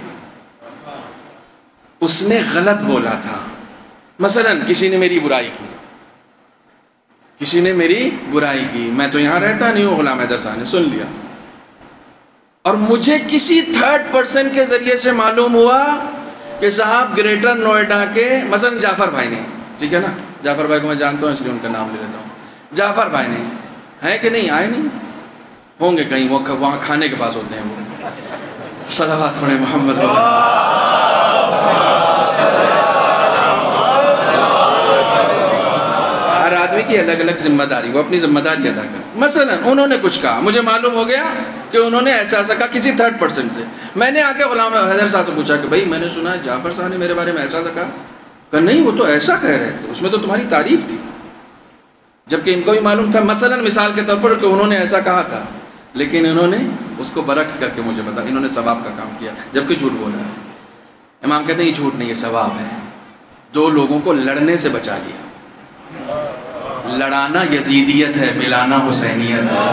اس نے غلط بولا تھا، مثلا کسی نے میری برائی کی، کسی نے میری برائی کی، میں تو یہاں رہتا نہیں ہوں، غلام حیدر صاحب نے سن لیا، اور مجھے کسی تھرڈ پرسن کے ذریعے سے معلوم ہوا کہ صاحب گریٹر نوئیڈا کے مثلا جعفر بھائی نے، ٹھیک ہے نا، جعفر بھائی کو میں جانتا ہوں اس لیے ان کا نام لے لیتا ہوں، جعفر بھائی نے ہیں کہ نہیں، آئے نہیں ہوں گے کہیں، وہ وہاں کھانے کے پاس ہوتے ہیں وہ، صلوات پڑھیں محمد رسول۔ ہر آدمی کی الگ الگ ذمہ داری، وہ اپنی ذمہ داری ادا کر۔ مثلا انہوں نے کچھ کہا، مجھے معلوم ہو گیا کہ انہوں نے ایسا ایسا کہا کسی تھرڈ پرسن سے، میں نے آ کے غلام حیدر صاحب سے پوچھا کہ بھائی میں نے سنا ہے جعفر صاحب نے میرے بارے میں ایسا ایسا کہا، کہ نہیں وہ تو ایسا کہہ رہے تھے، اس میں تو تمہاری تعریف تھی، جبکہ ان کو بھی معلوم تھا، مثلا مثال کے طور پر کہ انہوں نے ایسا کہا تھا، لیکن انہوں نے اس کو برعکس کر کے مجھے بتا، انہوں نے ثواب کا کام کیا جبکہ جھوٹ بولا ہے۔ امام کہتے ہیں یہ جھوٹ نہیں، یہ ثواب ہے، دو لوگوں کو لڑنے سے بچا لیا۔ لڑانا یزیدیت ہے، ملانا حسینیت ہے۔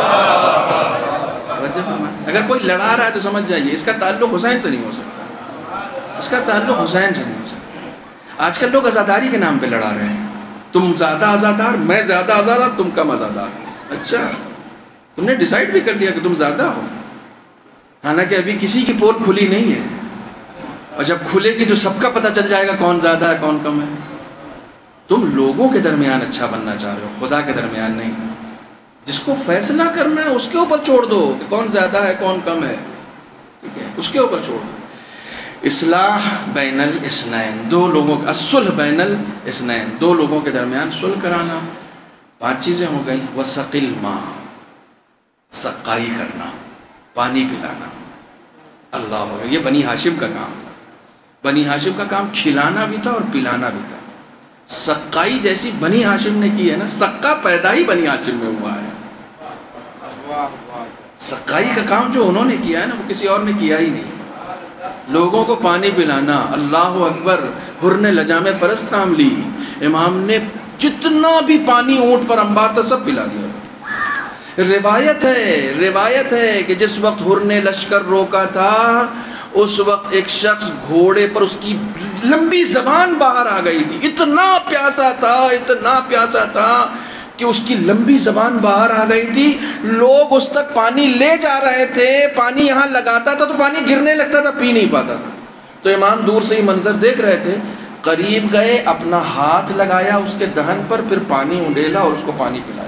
اگر کوئی لڑا رہا ہے تو سمجھ جائیے اس کا تعلق حسین سے نہیں ہو سکتا، اس کا تعلق حسین سے نہیں ہو سکتا۔ آج کل لوگ آزاداری کے نام پہ لڑا رہے ہیں، تم زیادہ آزادار، میں زیادہ آزادار، تم کم آزادار۔ اچھا تم نے ڈیسائیڈ بھی کر لیا کہ تم زیادہ ہو، حالانکہ ابھی کسی کی پول کھلی نہیں ہے، اور جب کھلے گی تو سب کا پتہ چل جائے گا کون زیادہ ہے کون کم ہے۔ تم لوگوں کے درمیان اچھا بننا چاہ رہے ہو، خدا کے درمیان نہیں۔ جس کو فیصلہ کرنا ہے اس کے اوپر چھوڑ دو کہ کون زیادہ ہے کون کم ہے، ٹھیک ہے، اس کے اوپر چھوڑ دو۔ اصلاح بین الاثنین، دو لوگوں کا الصلح بین الاثنین، دو لوگوں کے درمیان صلح کرانا۔ پانچ چیزیں ہو گئیں، وسقی الماء، سقائی کرنا، پانی پلانا۔ اللہ ہو، یہ بنی ہاشم کا کام تھا، بنی ہاشم کا کام کھلانا بھی تھا اور پلانا بھی تھا۔ سقائی جیسی بنی ہاشم نے کی ہے نا، سقا پیدا ہی بنی ہاشم میں ہوا ہے. سقائی کا کام جو انہوں نے کیا ہے نا، وہ کسی اور نے کیا ہی نہیں. لوگوں کو پانی پلانا، اللہ اکبر، حرن لجام فرض تھام لی، امام نے جتنا بھی پانی اونٹ پر انبار تھا سب پلا دیا. روایت ہے روایت ہے کہ جس وقت حرن لشکر روکا تھا اس وقت ایک شخص گھوڑے پر، اس کی لمبی زبان باہر آ گئی تھی، اتنا پیاسا تھا اتنا پیاسا تھا کہ اس کی لمبی زبان باہر آ گئی تھی. لوگ اس تک پانی لے جا رہے تھے، پانی یہاں لگاتا تھا تو پانی گرنے لگتا تھا، پی نہیں پاتا تھا. تو امام دور سے ہی منظر دیکھ رہے تھے، قریب گئے، اپنا ہاتھ لگایا اس کے دہن پر، پھر پانی انڈیلا اور اس کو پانی پلایا.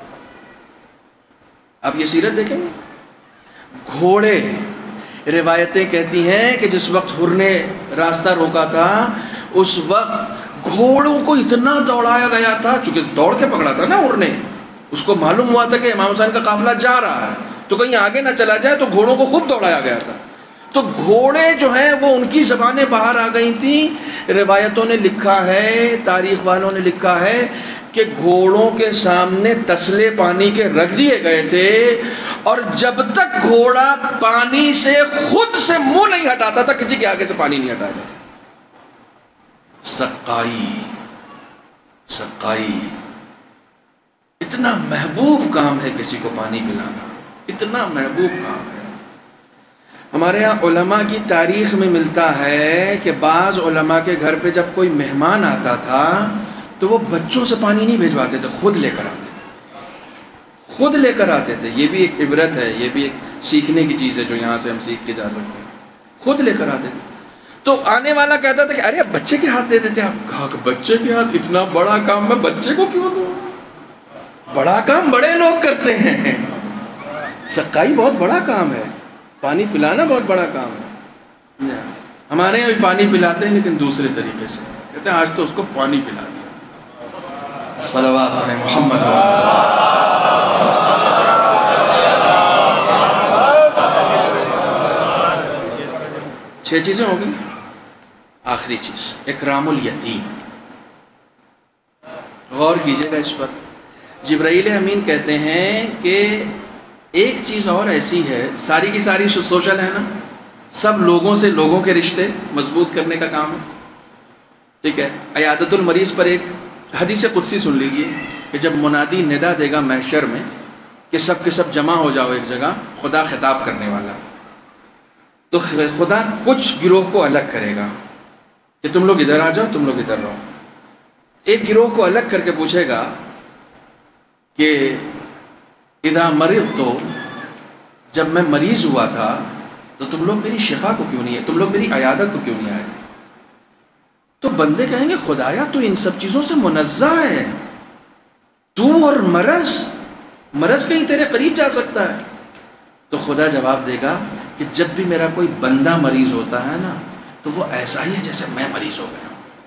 آپ یہ سیرت دیکھیں گے. گھوڑے، روایتیں کہتی ہیں کہ جس وقت حر نے راستہ روکا تھا اس وقت گھوڑوں کو اتنا دوڑایا گیا تھا، چونکہ دوڑ کے پکڑا تھا نا حر نے، اس کو معلوم ہوا تھا کہ امام حسین کا قافلہ جا رہا ہے تو کہیں آگے نہ چلا جائے، تو گھوڑوں کو خوب دوڑایا گیا تھا. تو گھوڑے جو ہیں وہ ان کی زبانیں باہر آ گئی تھیں. روایتوں نے لکھا ہے، تاریخ والوں نے لکھا ہے کہ گھوڑوں کے سامنے تسلے پانی کے رکھ دیے گئے تھے، اور جب تک گھوڑا پانی سے خود سے منہ نہیں ہٹاتا تھا کسی کے آگے سے پانی نہیں ہٹایا جاتا. سقائی سقائی اتنا محبوب کام ہے، کسی کو پانی پلانا اتنا محبوب کام ہے. ہمارے ہاں علماء کی تاریخ میں ملتا ہے کہ بعض علماء کے گھر پہ جب کوئی مہمان آتا تھا تو وہ بچوں سے پانی نہیں بھیجواتے تھے، خود لے کر آتے تھے خود لے کر آتے تھے. یہ بھی ایک عبرت ہے، یہ بھی ایک سیکھنے کی چیز ہے جو یہاں سے ہم سیکھ کے جا سکتے ہیں. خود لے کر آتے تھے. تو آنے والا کہتا تھا کہ ارے بچے کے ہاتھ دے دیتے. آپ کہا کہ بچے کے ہاتھ، اتنا بڑا کام میں بچے کو کیوں دوں؟ بڑا کام بڑے لوگ کرتے ہیں. سقائی بہت بڑا کام ہے، پانی پلانا بہت بڑا کام ہے. ہمارے یہاں بھی پانی پلاتے ہیں لیکن دوسرے طریقے سے. کہتے ہیں آج تو اس کو پانی پلا دیا. صلوات علی محمد. چھ چیزیں ہو گئی. آخری چیز اکرام الیتیم. غور کیجئے گا اس پر. جبرائیل امین کہتے ہیں کہ ایک چیز اور ایسی ہے، ساری کی ساری سوشل ہے نا، سب لوگوں سے لوگوں کے رشتے مضبوط کرنے کا کام ہے. ٹھیک ہے. عیادت المریض پر ایک حدیث قدسی سن لیجئے کہ جب منادی ندا دے گا محشر میں کہ سب کے سب جمع ہو جاؤ ایک جگہ، خدا خطاب کرنے والا، تو خدا کچھ گروہ کو الگ کرے گا کہ تم لوگ ادھر آ جاؤ، تم لوگ ادھر رہو. ایک گروہ کو الگ کر کے پوچھے گا کہ اذا مرض، تو جب میں مریض ہوا تھا تو تم لوگ میری شفا کو کیوں نہیں ہے، تم لوگ میری عیادت کو کیوں نہیں آئے؟ تو بندے کہیں گے خدایا تو ان سب چیزوں سے منزہ ہے، تو اور مرض مرض کہیں تیرے قریب جا سکتا ہے؟ تو خدا جواب دے گا کہ جب بھی میرا کوئی بندہ مریض ہوتا ہے نا تو وہ ایسا ہی ہے جیسے میں مریض ہو گیا.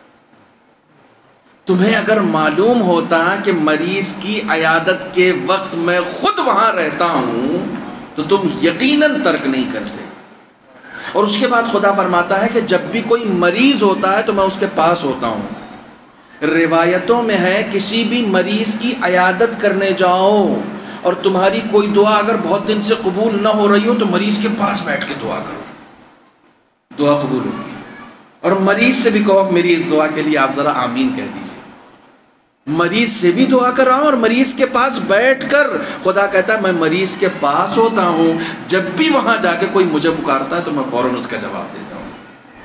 تمہیں اگر معلوم ہوتا کہ مریض کی عیادت کے وقت میں خود وہاں رہتا ہوں تو تم یقیناً ترک نہیں کرتے. اور اس کے بعد خدا فرماتا ہے کہ جب بھی کوئی مریض ہوتا ہے تو میں اس کے پاس ہوتا ہوں. روایتوں میں ہے کسی بھی مریض کی عیادت کرنے جاؤ اور تمہاری کوئی دعا اگر بہت دن سے قبول نہ ہو رہی ہو تو مریض کے پاس بیٹھ کے دعا کرو، دعا قبول ہوگی. اور مریض سے بھی کہو کہ میری اس دعا کے لیے آپ ذرا آمین کہہ دیجیے. مریض سے بھی دعا کراؤ اور مریض کے پاس بیٹھ کر. خدا کہتا ہے میں مریض کے پاس ہوتا ہوں، جب بھی وہاں جا کے کوئی مجھے پکارتا ہے تو میں فوراً اس کا جواب دیتا ہوں.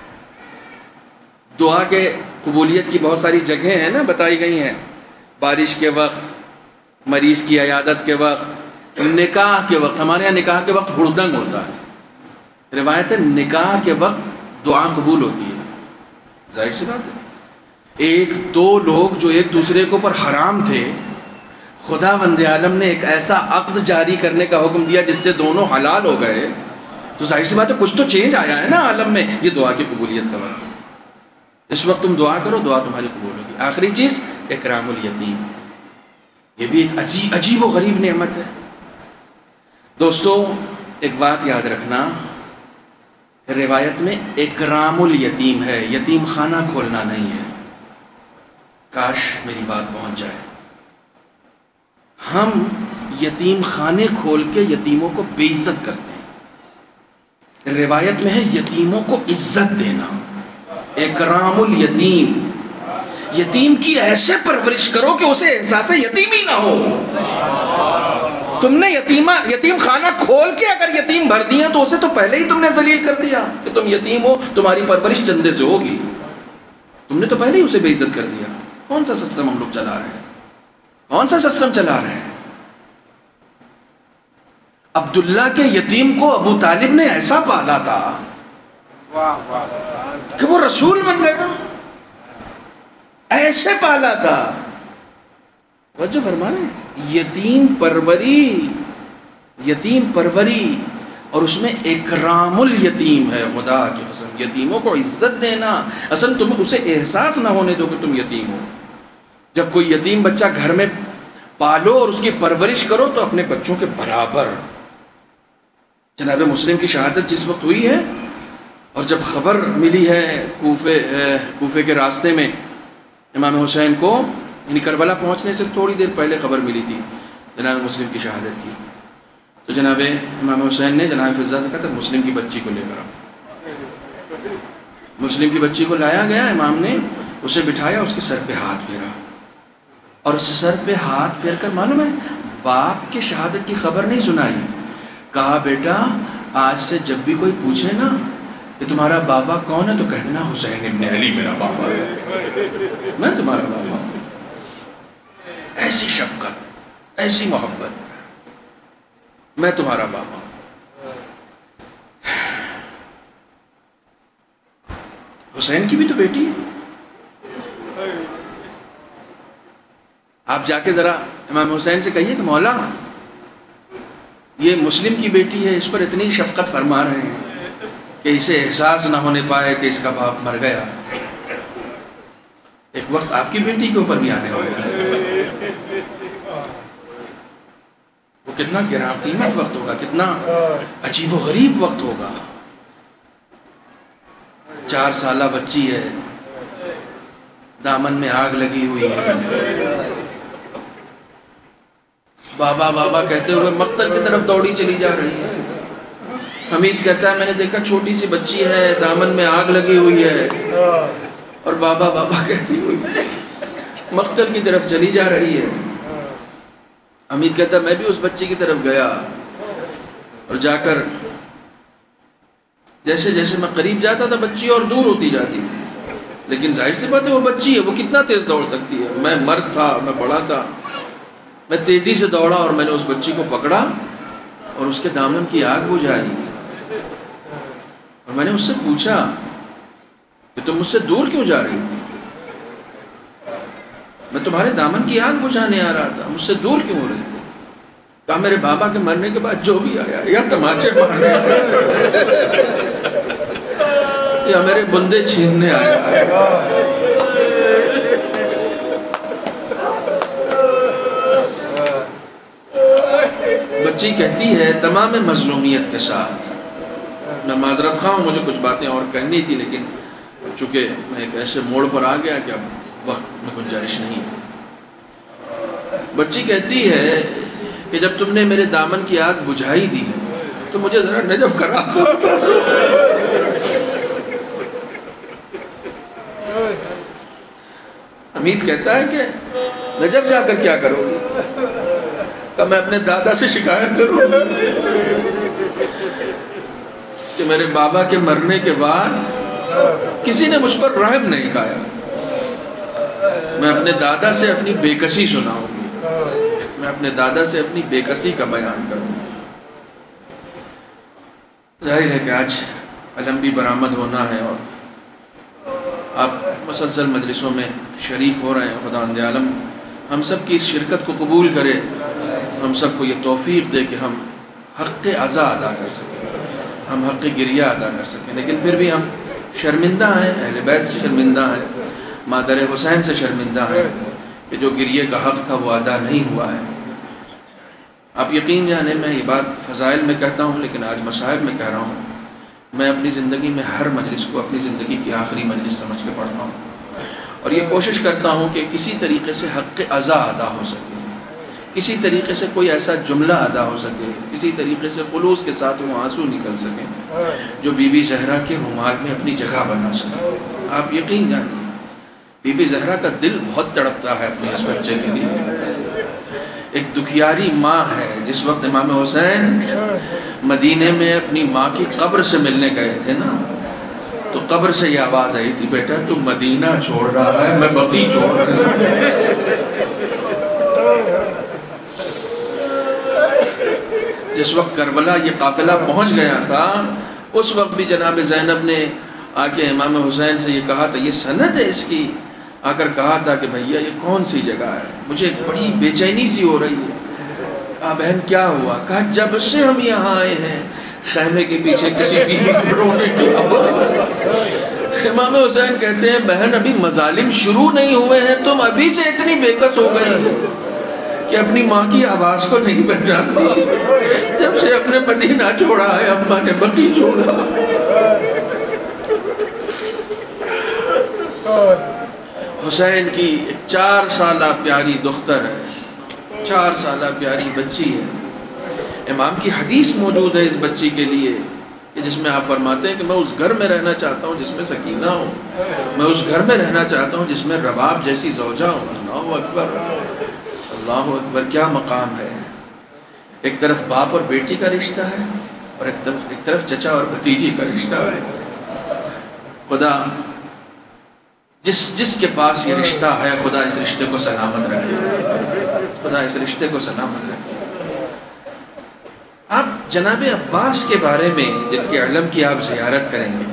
دعا کے قبولیت کی بہت ساری جگہیں ہیں نا بتائی گئی ہیں. بارش کے وقت، مریض کی عیادت کے وقت، نکاح کے وقت. ہمارے یہاں نکاح کے وقت ہڑدنگ ہوتا ہے. روایت ہے نکاح کے وقت دعا قبول ہوتی ہے. ظاہر سی بات ہے، ایک دو لوگ جو ایک دوسرے کے اوپر حرام تھے، خدا بند عالم نے ایک ایسا عقد جاری کرنے کا حکم دیا جس سے دونوں حلال ہو گئے، تو ظاہر سی بات ہے کچھ تو چینج آیا ہے نا عالم میں. یہ دعا کی قبولیت کا وقت. اس وقت تم دعا کرو، دعا تمہاری قبول ہوگی. آخری چیز اکرام الیتیم. یہ بھی ایک عجیب عجیب و غریب نعمت ہے. دوستو ایک بات یاد رکھنا، روایت میں اکرام الیتیم ہے، یتیم خانہ کھولنا نہیں ہے. کاش میری بات پہنچ جائے. ہم یتیم خانے کھول کے یتیموں کو بے عزت کرتے ہیں. روایت میں ہے یتیموں کو عزت دینا، اکرام الیتیم. یتیم کی ایسے پرورش کرو کہ اسے احساس یتیم ہی نہ ہو. تم نے یتیمہ یتیم خانہ کھول کے اگر یتیم بھر دیا تو اسے تو پہلے ہی تم نے ذلیل کر دیا کہ تم یتیم ہو، تمہاری پرورش چندے سے ہوگی. تم نے تو پہلے ہی اسے بے عزت کر دیا. کون سا سسٹم ہم لوگ چلا رہے ہیں؟ کون سا سسٹم چلا رہے ہیں؟ عبداللہ کے یتیم کو ابو طالب نے ایسا پالا تھا کہ وہ رسول بن گیا. ایسے پالا تھا. وجہ فرما رہے ہیں یتیم پروری، یتیم پروری اور اس میں اکرام الیتیم ہے. خدا کی قسم یتیموں کو عزت دینا. اصل تم اسے احساس نہ ہونے دو کہ تم یتیم ہو. جب کوئی یتیم بچہ گھر میں پالو اور اس کی پرورش کرو تو اپنے بچوں کے برابر. جناب مسلم کی شہادت جس وقت ہوئی ہے اور جب خبر ملی ہے کوفے کوفے کے راستے میں امام حسین کو، یعنی کربلا پہنچنے سے تھوڑی دیر پہلے خبر ملی تھی جناب مسلم کی شہادت کی، تو جناب امام حسین نے جناب فضہ سے کہا تھا مسلم کی بچی کو لے کر آؤ. مسلم کی بچی کو لایا گیا. امام نے اسے بٹھایا، اس کے سر پہ ہاتھ پھیرا اور سر پہ ہاتھ پھیر کر معلوم ہے باپ کی شہادت کی خبر نہیں سنائی. کہا بیٹا آج سے جب بھی کوئی پوچھے نا کہ تمہارا بابا کون ہے تو کہہ دینا حسین ابن علی میرا بابا ہے، میں تمہارا بابا ہوں. ایسی شفقت، ایسی محبت، میں تمہارا بابا ہوں. حسین کی بھی تو بیٹی ہے. آپ جا کے ذرا امام حسین سے کہیے کہ مولا یہ مسلم کی بیٹی ہے، اس پر اتنی شفقت فرما رہے ہیں کہ اسے احساس نہ ہونے پائے کہ اس کا باپ مر گیا. ایک وقت آپ کی بیٹی کے اوپر بھی آنے والا ہے. وہ کتنا گراں قیمت وقت ہوگا، کتنا عجیب و غریب وقت ہوگا. چار سالہ بچی ہے، دامن میں آگ لگی ہوئی ہے، بابا بابا کہتے ہوئے مقتل کی طرف دوڑی چلی جا رہی ہے. حمید کہتا ہے میں نے دیکھا چھوٹی سی بچی ہے، دامن میں آگ لگی ہوئی ہے اور بابا بابا کہتی ہوئی مقتل کی طرف چلی جا رہی ہے. حمید کہتا ہے میں بھی اس بچی کی طرف گیا اور جا کر جیسے جیسے میں قریب جاتا تھا بچی اور دور ہوتی جاتی تھی. لیکن ظاہر سی بات ہے وہ بچی ہے، وہ کتنا تیز دوڑ سکتی ہے. میں مرد تھا، میں بڑا تھا، میں تیزی سے دوڑا اور میں نے اس بچی کو پکڑا اور اس کے دامن کی آگ بجھائی. اور میں نے اس سے پوچھا کہ تم مجھ سے دور کیوں جا رہی تھی؟ میں تمہارے دامن کی آگ بجھانے آ رہا تھا، مجھ سے دور کیوں ہو رہی تھی؟ کہا میرے بابا کے مرنے کے بعد جو بھی آیا یا تماچے مارنے آیا یا میرے بندے چھیننے آیا. بچی کہتی ہے تمام مظلومیت کے ساتھ، میں معذرت خواہ ہوں، مجھے کچھ باتیں اور کہنی تھی لیکن چونکہ میں ایک ایسے موڑ پر آ گیا کہ اب وقت میں گنجائش نہیں. بچی کہتی ہے کہ جب تم نے میرے دامن کی آگ بجھائی دی تو مجھے ذرا نجف کرا دو. حمید کہتا ہے کہ نجف جا کر کیا کرو گی؟ کہ میں اپنے دادا سے شکایت کروں کہ میرے بابا کے مرنے کے بعد کسی نے مجھ پر رحم نہیں کھایا. میں اپنے دادا سے اپنی بے کسی سناؤں گی، میں اپنے دادا سے اپنی بے کسی کا بیان کروں. ظاہر ہے کہ آج علم بھی برآمد ہونا ہے اور آپ مسلسل مجلسوں میں شریک ہو رہے ہیں. خداوند عالم ہم سب کی اس شرکت کو قبول کرے، ہم سب کو یہ توفیق دے کہ ہم حق عزا ادا کر سکیں، ہم حق گریہ ادا کر سکیں. لیکن پھر بھی ہم شرمندہ ہیں، اہل بیت سے شرمندہ ہیں، مادر حسین سے شرمندہ ہیں کہ جو گریہ کا حق تھا وہ ادا نہیں ہوا ہے. آپ یقین جانے میں یہ بات فضائل میں کہتا ہوں لیکن آج مصائب میں کہہ رہا ہوں. میں اپنی زندگی میں ہر مجلس کو اپنی زندگی کی آخری مجلس سمجھ کے پڑھتا ہوں اور یہ کوشش کرتا ہوں کہ کسی طریقے سے حق اذا ادا ہو سکے، کسی طریقے سے کوئی ایسا جملہ ادا ہو سکے، کسی طریقے سے خلوص کے ساتھ وہ آنسو نکل سکیں جو بی بی زہرا کے رومال میں اپنی جگہ بنا سکے۔ آپ یقین جانیے بی بی زہرا کا دل بہت تڑپتا ہے اپنے اس بچے کے لیے۔ ایک دکھیاری ماں ہے، جس وقت امام حسین مدینے میں اپنی ماں کی قبر سے ملنے گئے تھے نا، تو قبر سے یہ آواز آئی تھی، بیٹا تو مدینہ چھوڑ رہا ہے، میں بقی چھوڑ رہا ہوں۔ جس وقت کربلا یہ قافلہ پہنچ گیا تھا، اس وقت بھی جناب زینب نے آ کے امام حسین سے یہ کہا تھا، یہ سند ہے اس کی، آ کر کہا تھا کہ بھیا یہ کون سی جگہ ہے، مجھے بڑی بے چینی سی ہو رہی ہے۔ کہا بہن کیا ہوا؟ کہا جب سے ہم یہاں آئے ہیں خیمے کے پیچھے کسی بیوی کو رونے کی آواز۔ امام حسین کہتے ہیں بہن ابھی مظالم شروع نہیں ہوئے ہیں، تم ابھی سے اتنی بےکس ہو گئی کہ اپنی ماں کی آواز کو نہیں پہچانتی۔ جب سے اپنے مدینہ چھوڑا ہے اماں نے بقی چھوڑا۔ حسین کی ایک چار سالہ پیاری دختر ہے، چار سالہ پیاری بچی ہے۔ امام کی حدیث موجود ہے اس بچی کے لیے کہ جس میں آپ فرماتے ہیں کہ میں اس گھر میں رہنا چاہتا ہوں جس میں سکینہ ہو، میں اس گھر میں رہنا چاہتا ہوں جس میں رباب جیسی زوجہ ہو۔ اللہ اکبر، اللہ اکبر، کیا مقام ہے۔ ایک طرف باپ اور بیٹی کا رشتہ ہے اور ایک طرف ایک طرف چچا اور بھتیجی کا رشتہ ہے۔ خدا جس جس کے پاس یہ رشتہ ہے، خدا اس رشتے کو سلامت رکھے، خدا اس رشتے کو سلامت رکھے۔ آپ جناب عباس کے بارے میں جن کے علم کی آپ زیارت کریں گے،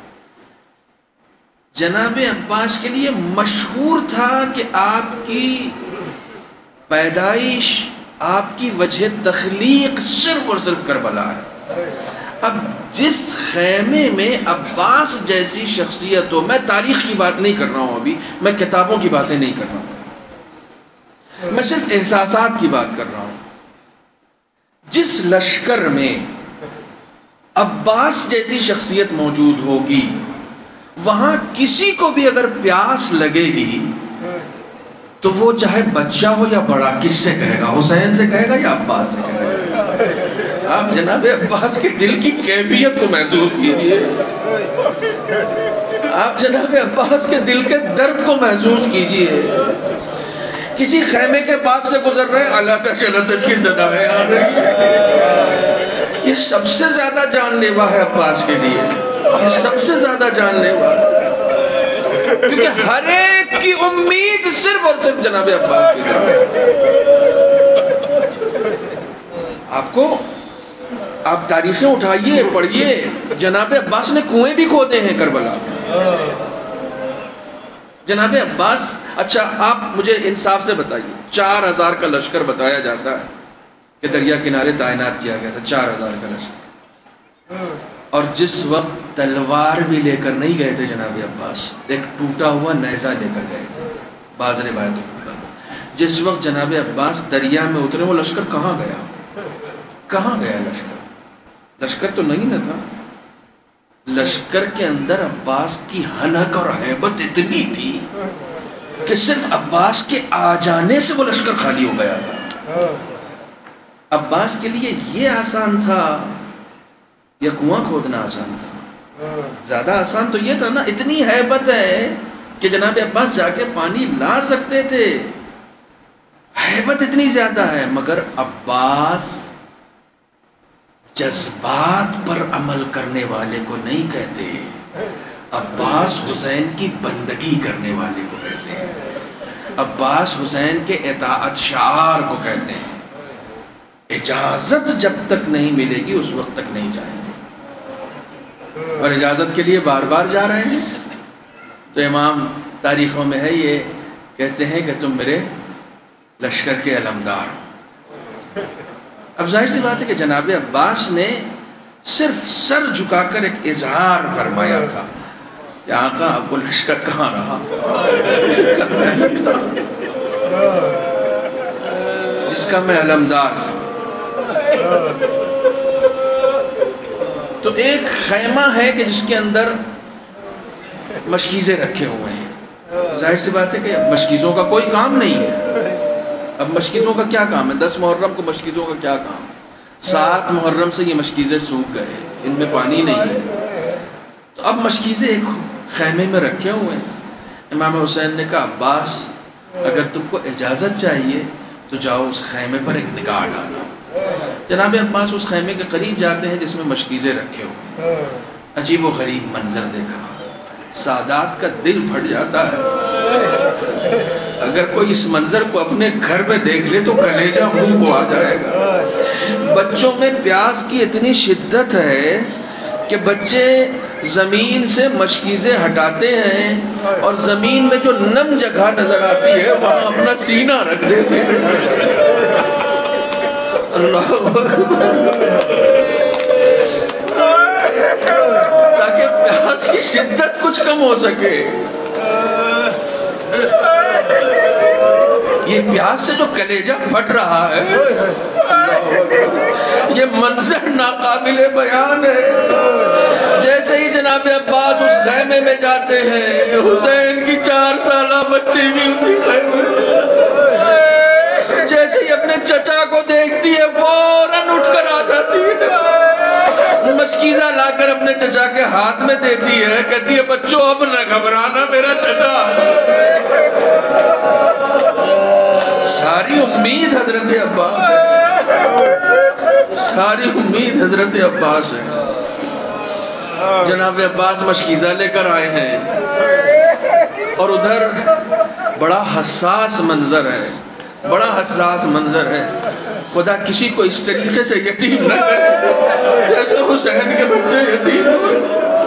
جناب عباس کے لیے مشہور تھا کہ آپ کی پیدائش، آپ کی وجہ تخلیق صرف اور صرف کربلا ہے۔ اب جس خیمے میں عباس جیسی شخصیت ہو، میں تاریخ کی بات نہیں کر رہا ہوں، ابھی میں کتابوں کی باتیں نہیں کر رہا ہوں، میں صرف احساسات کی بات کر رہا ہوں۔ جس لشکر میں عباس جیسی شخصیت موجود ہوگی، وہاں کسی کو بھی اگر پیاس لگے گی تو وہ چاہے بچہ ہو یا بڑا کس سے کہے گا؟ حسین سے کہے گا یا عباس سے کہے گا؟ آپ جناب عباس کے دل کی کیفیت کو محسوس کیجئے، آپ جناب عباس کے دل کے درد کو محسوس کیجئے۔ کسی خیمے کے پاس سے گزر رہے ہیں، اللہ تش اللہ تش کی صدایں آ رہی ہیں۔ یہ سب سے زیادہ جان لیوا ہے عباس کے لیے، یہ سب سے زیادہ جان لیوا ہے، کیونکہ ہر ایک کی امید صرف اور صرف جناب عباس کی ذات۔ آپ کو آپ تاریخیں اٹھائیے، پڑھیے، جناب عباس نے کنویں بھی کھودے ہیں کربلا میں۔ جناب عباس، اچھا آپ مجھے انصاف سے بتائیے، چار ہزار کا لشکر بتایا جاتا ہے کہ دریا کنارے تعینات کیا گیا تھا، چار ہزار کا لشکر، اور جس وقت تلوار بھی لے کر نہیں گئے تھے جناب عباس، ایک ٹوٹا ہوا نیزہ لے کر گئے تھے، بعض روایتوں میں جس وقت جناب عباس دریا میں اترے، وہ لشکر کہاں گیا؟ کہاں گیا لشکر؟ لشکر تو نہیں نہ تھا، لشکر کے اندر عباس کی حنک اور ہیبت اتنی تھی کہ صرف عباس کے آ جانے سے وہ لشکر خالی ہو گیا تھا۔ عباس کے لیے یہ آسان تھا یا کنواں کھودنا آسان تھا؟ زیادہ آسان تو یہ تھا نا، اتنی ہیبت ہے کہ جناب عباس جا کے پانی لا سکتے تھے، ہیبت اتنی زیادہ ہے، مگر عباس جذبات پر عمل کرنے والے کو نہیں کہتے، عباس حسین کی بندگی کرنے والے کو کہتے ہیں، عباس حسین کے اطاعت شعار کو کہتے ہیں۔ اجازت جب تک نہیں ملے گی اس وقت تک نہیں جائیں گے، اور اجازت کے لیے بار بار جا رہے ہیں۔ تو امام تاریخوں میں ہے، یہ کہتے ہیں کہ تم میرے لشکر کے علمدار ہو۔ اب ظاہر سی بات ہے کہ جناب عباس نے صرف سر جھکا کر ایک اظہار فرمایا تھا کہ آقا اب وہ لشکر کہاں رہا جس کا میں علمدار تھا۔ تو ایک خیمہ ہے کہ جس کے اندر مشکیزیں رکھے ہوئے ہیں، ظاہر سی بات ہے کہ مشکیزوں کا کوئی کام نہیں ہے. اب مشکیزوں کا کیا کام ہے؟ دس محرم کو مشکیزوں کا کیا کام؟ سات محرم سے یہ مشکیزیں سوکھ گئے، ان میں پانی نہیں ہے. تو اب مشکیزیں ایک خیمے میں رکھے ہوئے ہیں. امام حسین نے کہا عباس اگر تم کو اجازت چاہیے تو جاؤ اس خیمے پر ایک نگاہ ڈالو. جناب عباس اس خیمے کے قریب جاتے ہیں جس میں مشکیزیں رکھے ہوئے ہیں. عجیب و غریب منظر دیکھا، سادات کا دل پھٹ جاتا ہے. اگر کوئی اس منظر کو اپنے گھر میں دیکھ لے تو کلیجہ منہ کو آ جائے گا. بچوں میں پیاس کی اتنی شدت ہے کہ بچے زمین سے مشکیزیں ہٹاتے ہیں اور زمین میں جو نم جگہ نظر آتی ہے وہاں اپنا سینہ رکھ دیتے ہیں. اللہ تاکہ پیاس کی شدت کچھ کم ہو سکے. یہ پیاس سے جو کلیجہ پھٹ رہا ہے، یہ منظر ناقابل بیان ہے. جیسے ہی جناب عباس اس خیمے میں جاتے ہیں، حسین کی چار سالہ بچی بھی اسی خیمے میں جیسے ہی اپنے چچا کو دیکھتی ہے فوراً اٹھ کر آ جاتی ہے، مشکیزہ لا کر اپنے چچا کے ہاتھ میں دیتی ہے، کہتی ہے بچوں اب نہ گھبرانا میرا چچا. ساری امید حضرت عباس ہے، ساری امید حضرت عباس ہے. جناب عباس مشکیزہ لے کر آئے ہیں اور ادھر بڑا حساس منظر ہے، بڑا حساس منظر ہے. خدا کسی کو اس طریقے سے یتیم نہ کرے جیسے حسین کے بچے یتیم ہوئے.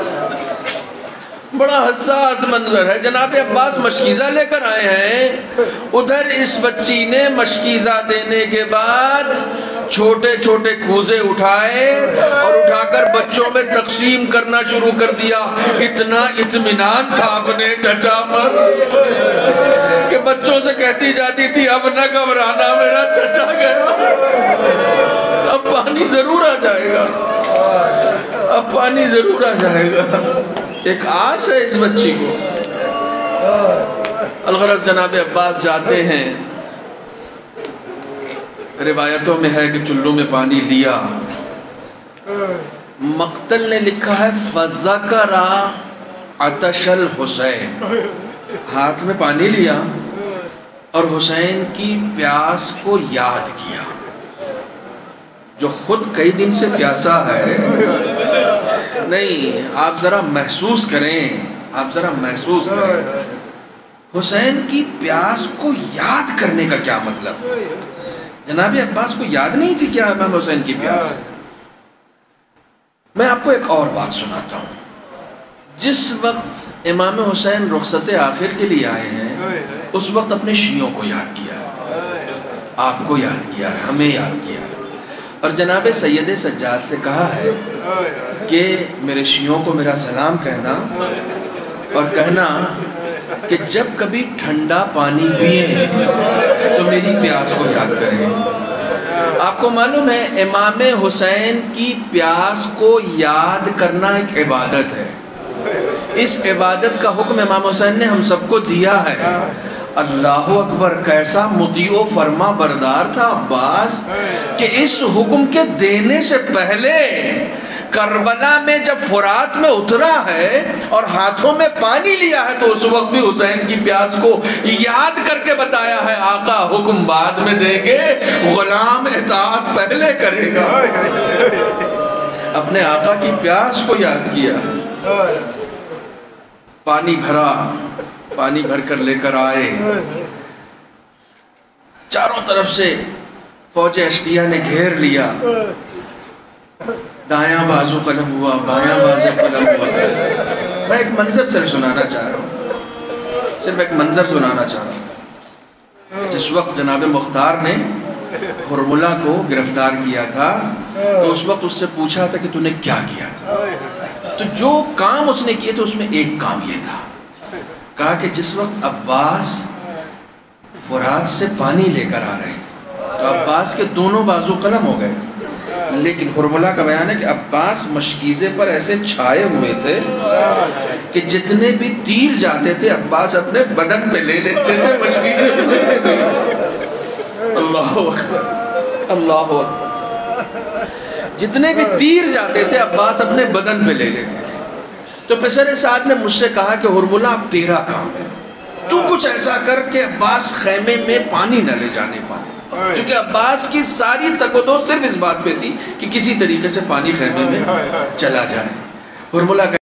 بڑا حساس منظر ہے. جناب عباس مشکیزہ لے کر آئے ہیں، ادھر اس بچی نے مشکیزہ دینے کے بعد چھوٹے چھوٹے کوزے اٹھائے اور اٹھا کر بچوں میں تقسیم کرنا شروع کر دیا. اتنا اطمینان تھا اپنے چچا پر کہ بچوں سے کہتی جاتی تھی اب نہ گھبرانا میرا چچا گیا، اب پانی ضرور آ جائے گا، اب پانی ضرور آ جائے گا. ایک آس ہے اس بچی کو. الغرض جناب عباس جاتے ہیں، روایتوں میں ہے کہ چلو میں پانی لیا. مقتل نے لکھا ہے فَذَكَرَ عَطَشَ الْحُسَيْنِ، ہاتھ میں پانی لیا اور حسین کی پیاس کو یاد کیا. جو خود کئی دن سے پیاسا ہے، نہیں آپ ذرا محسوس کریں، آپ ذرا محسوس کریں حسین کی پیاس کو یاد کرنے کا کیا مطلب. جناب عباس کو یاد نہیں تھی کیا امام حسین کی پیاس. میں آپ کو ایک اور بات سناتا ہوں. جس وقت امام حسین رخصت آخر کے لیے آئے ہیں اس وقت اپنے شیعوں کو یاد کیا، آپ کو یاد کیا، ہمیں یاد کیا. اور جناب سید سجاد سے کہا ہے کہ میرے شیعوں کو میرا سلام کہنا اور کہنا کہ جب کبھی ٹھنڈا پانی پئیں تو میری پیاس کو یاد کریں. آپ کو معلوم ہے امام حسین کی پیاس کو یاد کرنا ایک عبادت ہے. اس عبادت کا حکم امام حسین نے ہم سب کو دیا ہے. اللہ اکبر، کیسا مطیع و فرما بردار تھا عباس کہ اس حکم کے دینے سے پہلے کربلا میں جب فرات میں اترا ہے اور ہاتھوں میں پانی لیا ہے تو اس وقت بھی حسین کی پیاس کو یاد کر کے بتایا ہے آقا حکم بعد میں دیں گے، غلام اطاعت پہلے کرے گا. اپنے آقا کی پیاس کو یاد کیا. پانی بھرا، پانی بھر کر لے کر آئے. چاروں طرف سے فوج اشٹیہ نے گھیر لیا. دایاں بازو قلم ہوا، بایاں بازو قلم ہوا. میں ایک منظر صرف سنانا چاہ رہا ہوں، صرف ایک منظر سنانا چاہ رہا ہوں. جس وقت جناب مختار نے ہرملہ کو گرفتار کیا تھا تو اس وقت اس سے پوچھا تھا کہ تو نے کیا کیا تھا. تو جو کام اس نے کیے تھے اس میں ایک کام یہ تھا، کہا کہ جس وقت عباس فرات سے پانی لے کر آ رہے تھے تو عباس کے دونوں بازو قلم ہو گئے تھے. لیکن ہرملہ کا بیان ہے کہ عباس مشکیزے پر ایسے چھائے ہوئے تھے کہ جتنے بھی تیر جاتے تھے عباس اپنے بدن پہ لے لیتے تھے مشکیزے پہ لے لیتے تھے. اللہ اکبر اللہ اکبر. جتنے بھی تیر جاتے تھے عباس اپنے بدن پہ لے لیتے تھے. تو پسر سعد نے مجھ سے کہا کہ ہرملہ اب تیرا کام ہے, تو کچھ ایسا کر کہ عباس خیمے میں پانی نہ لے جانے پائے. چونکہ عباس کی ساری تک و دو صرف اس بات پہ تھی کہ کسی طریقے سے پانی خیمے میں چلا جائے. ہرملہ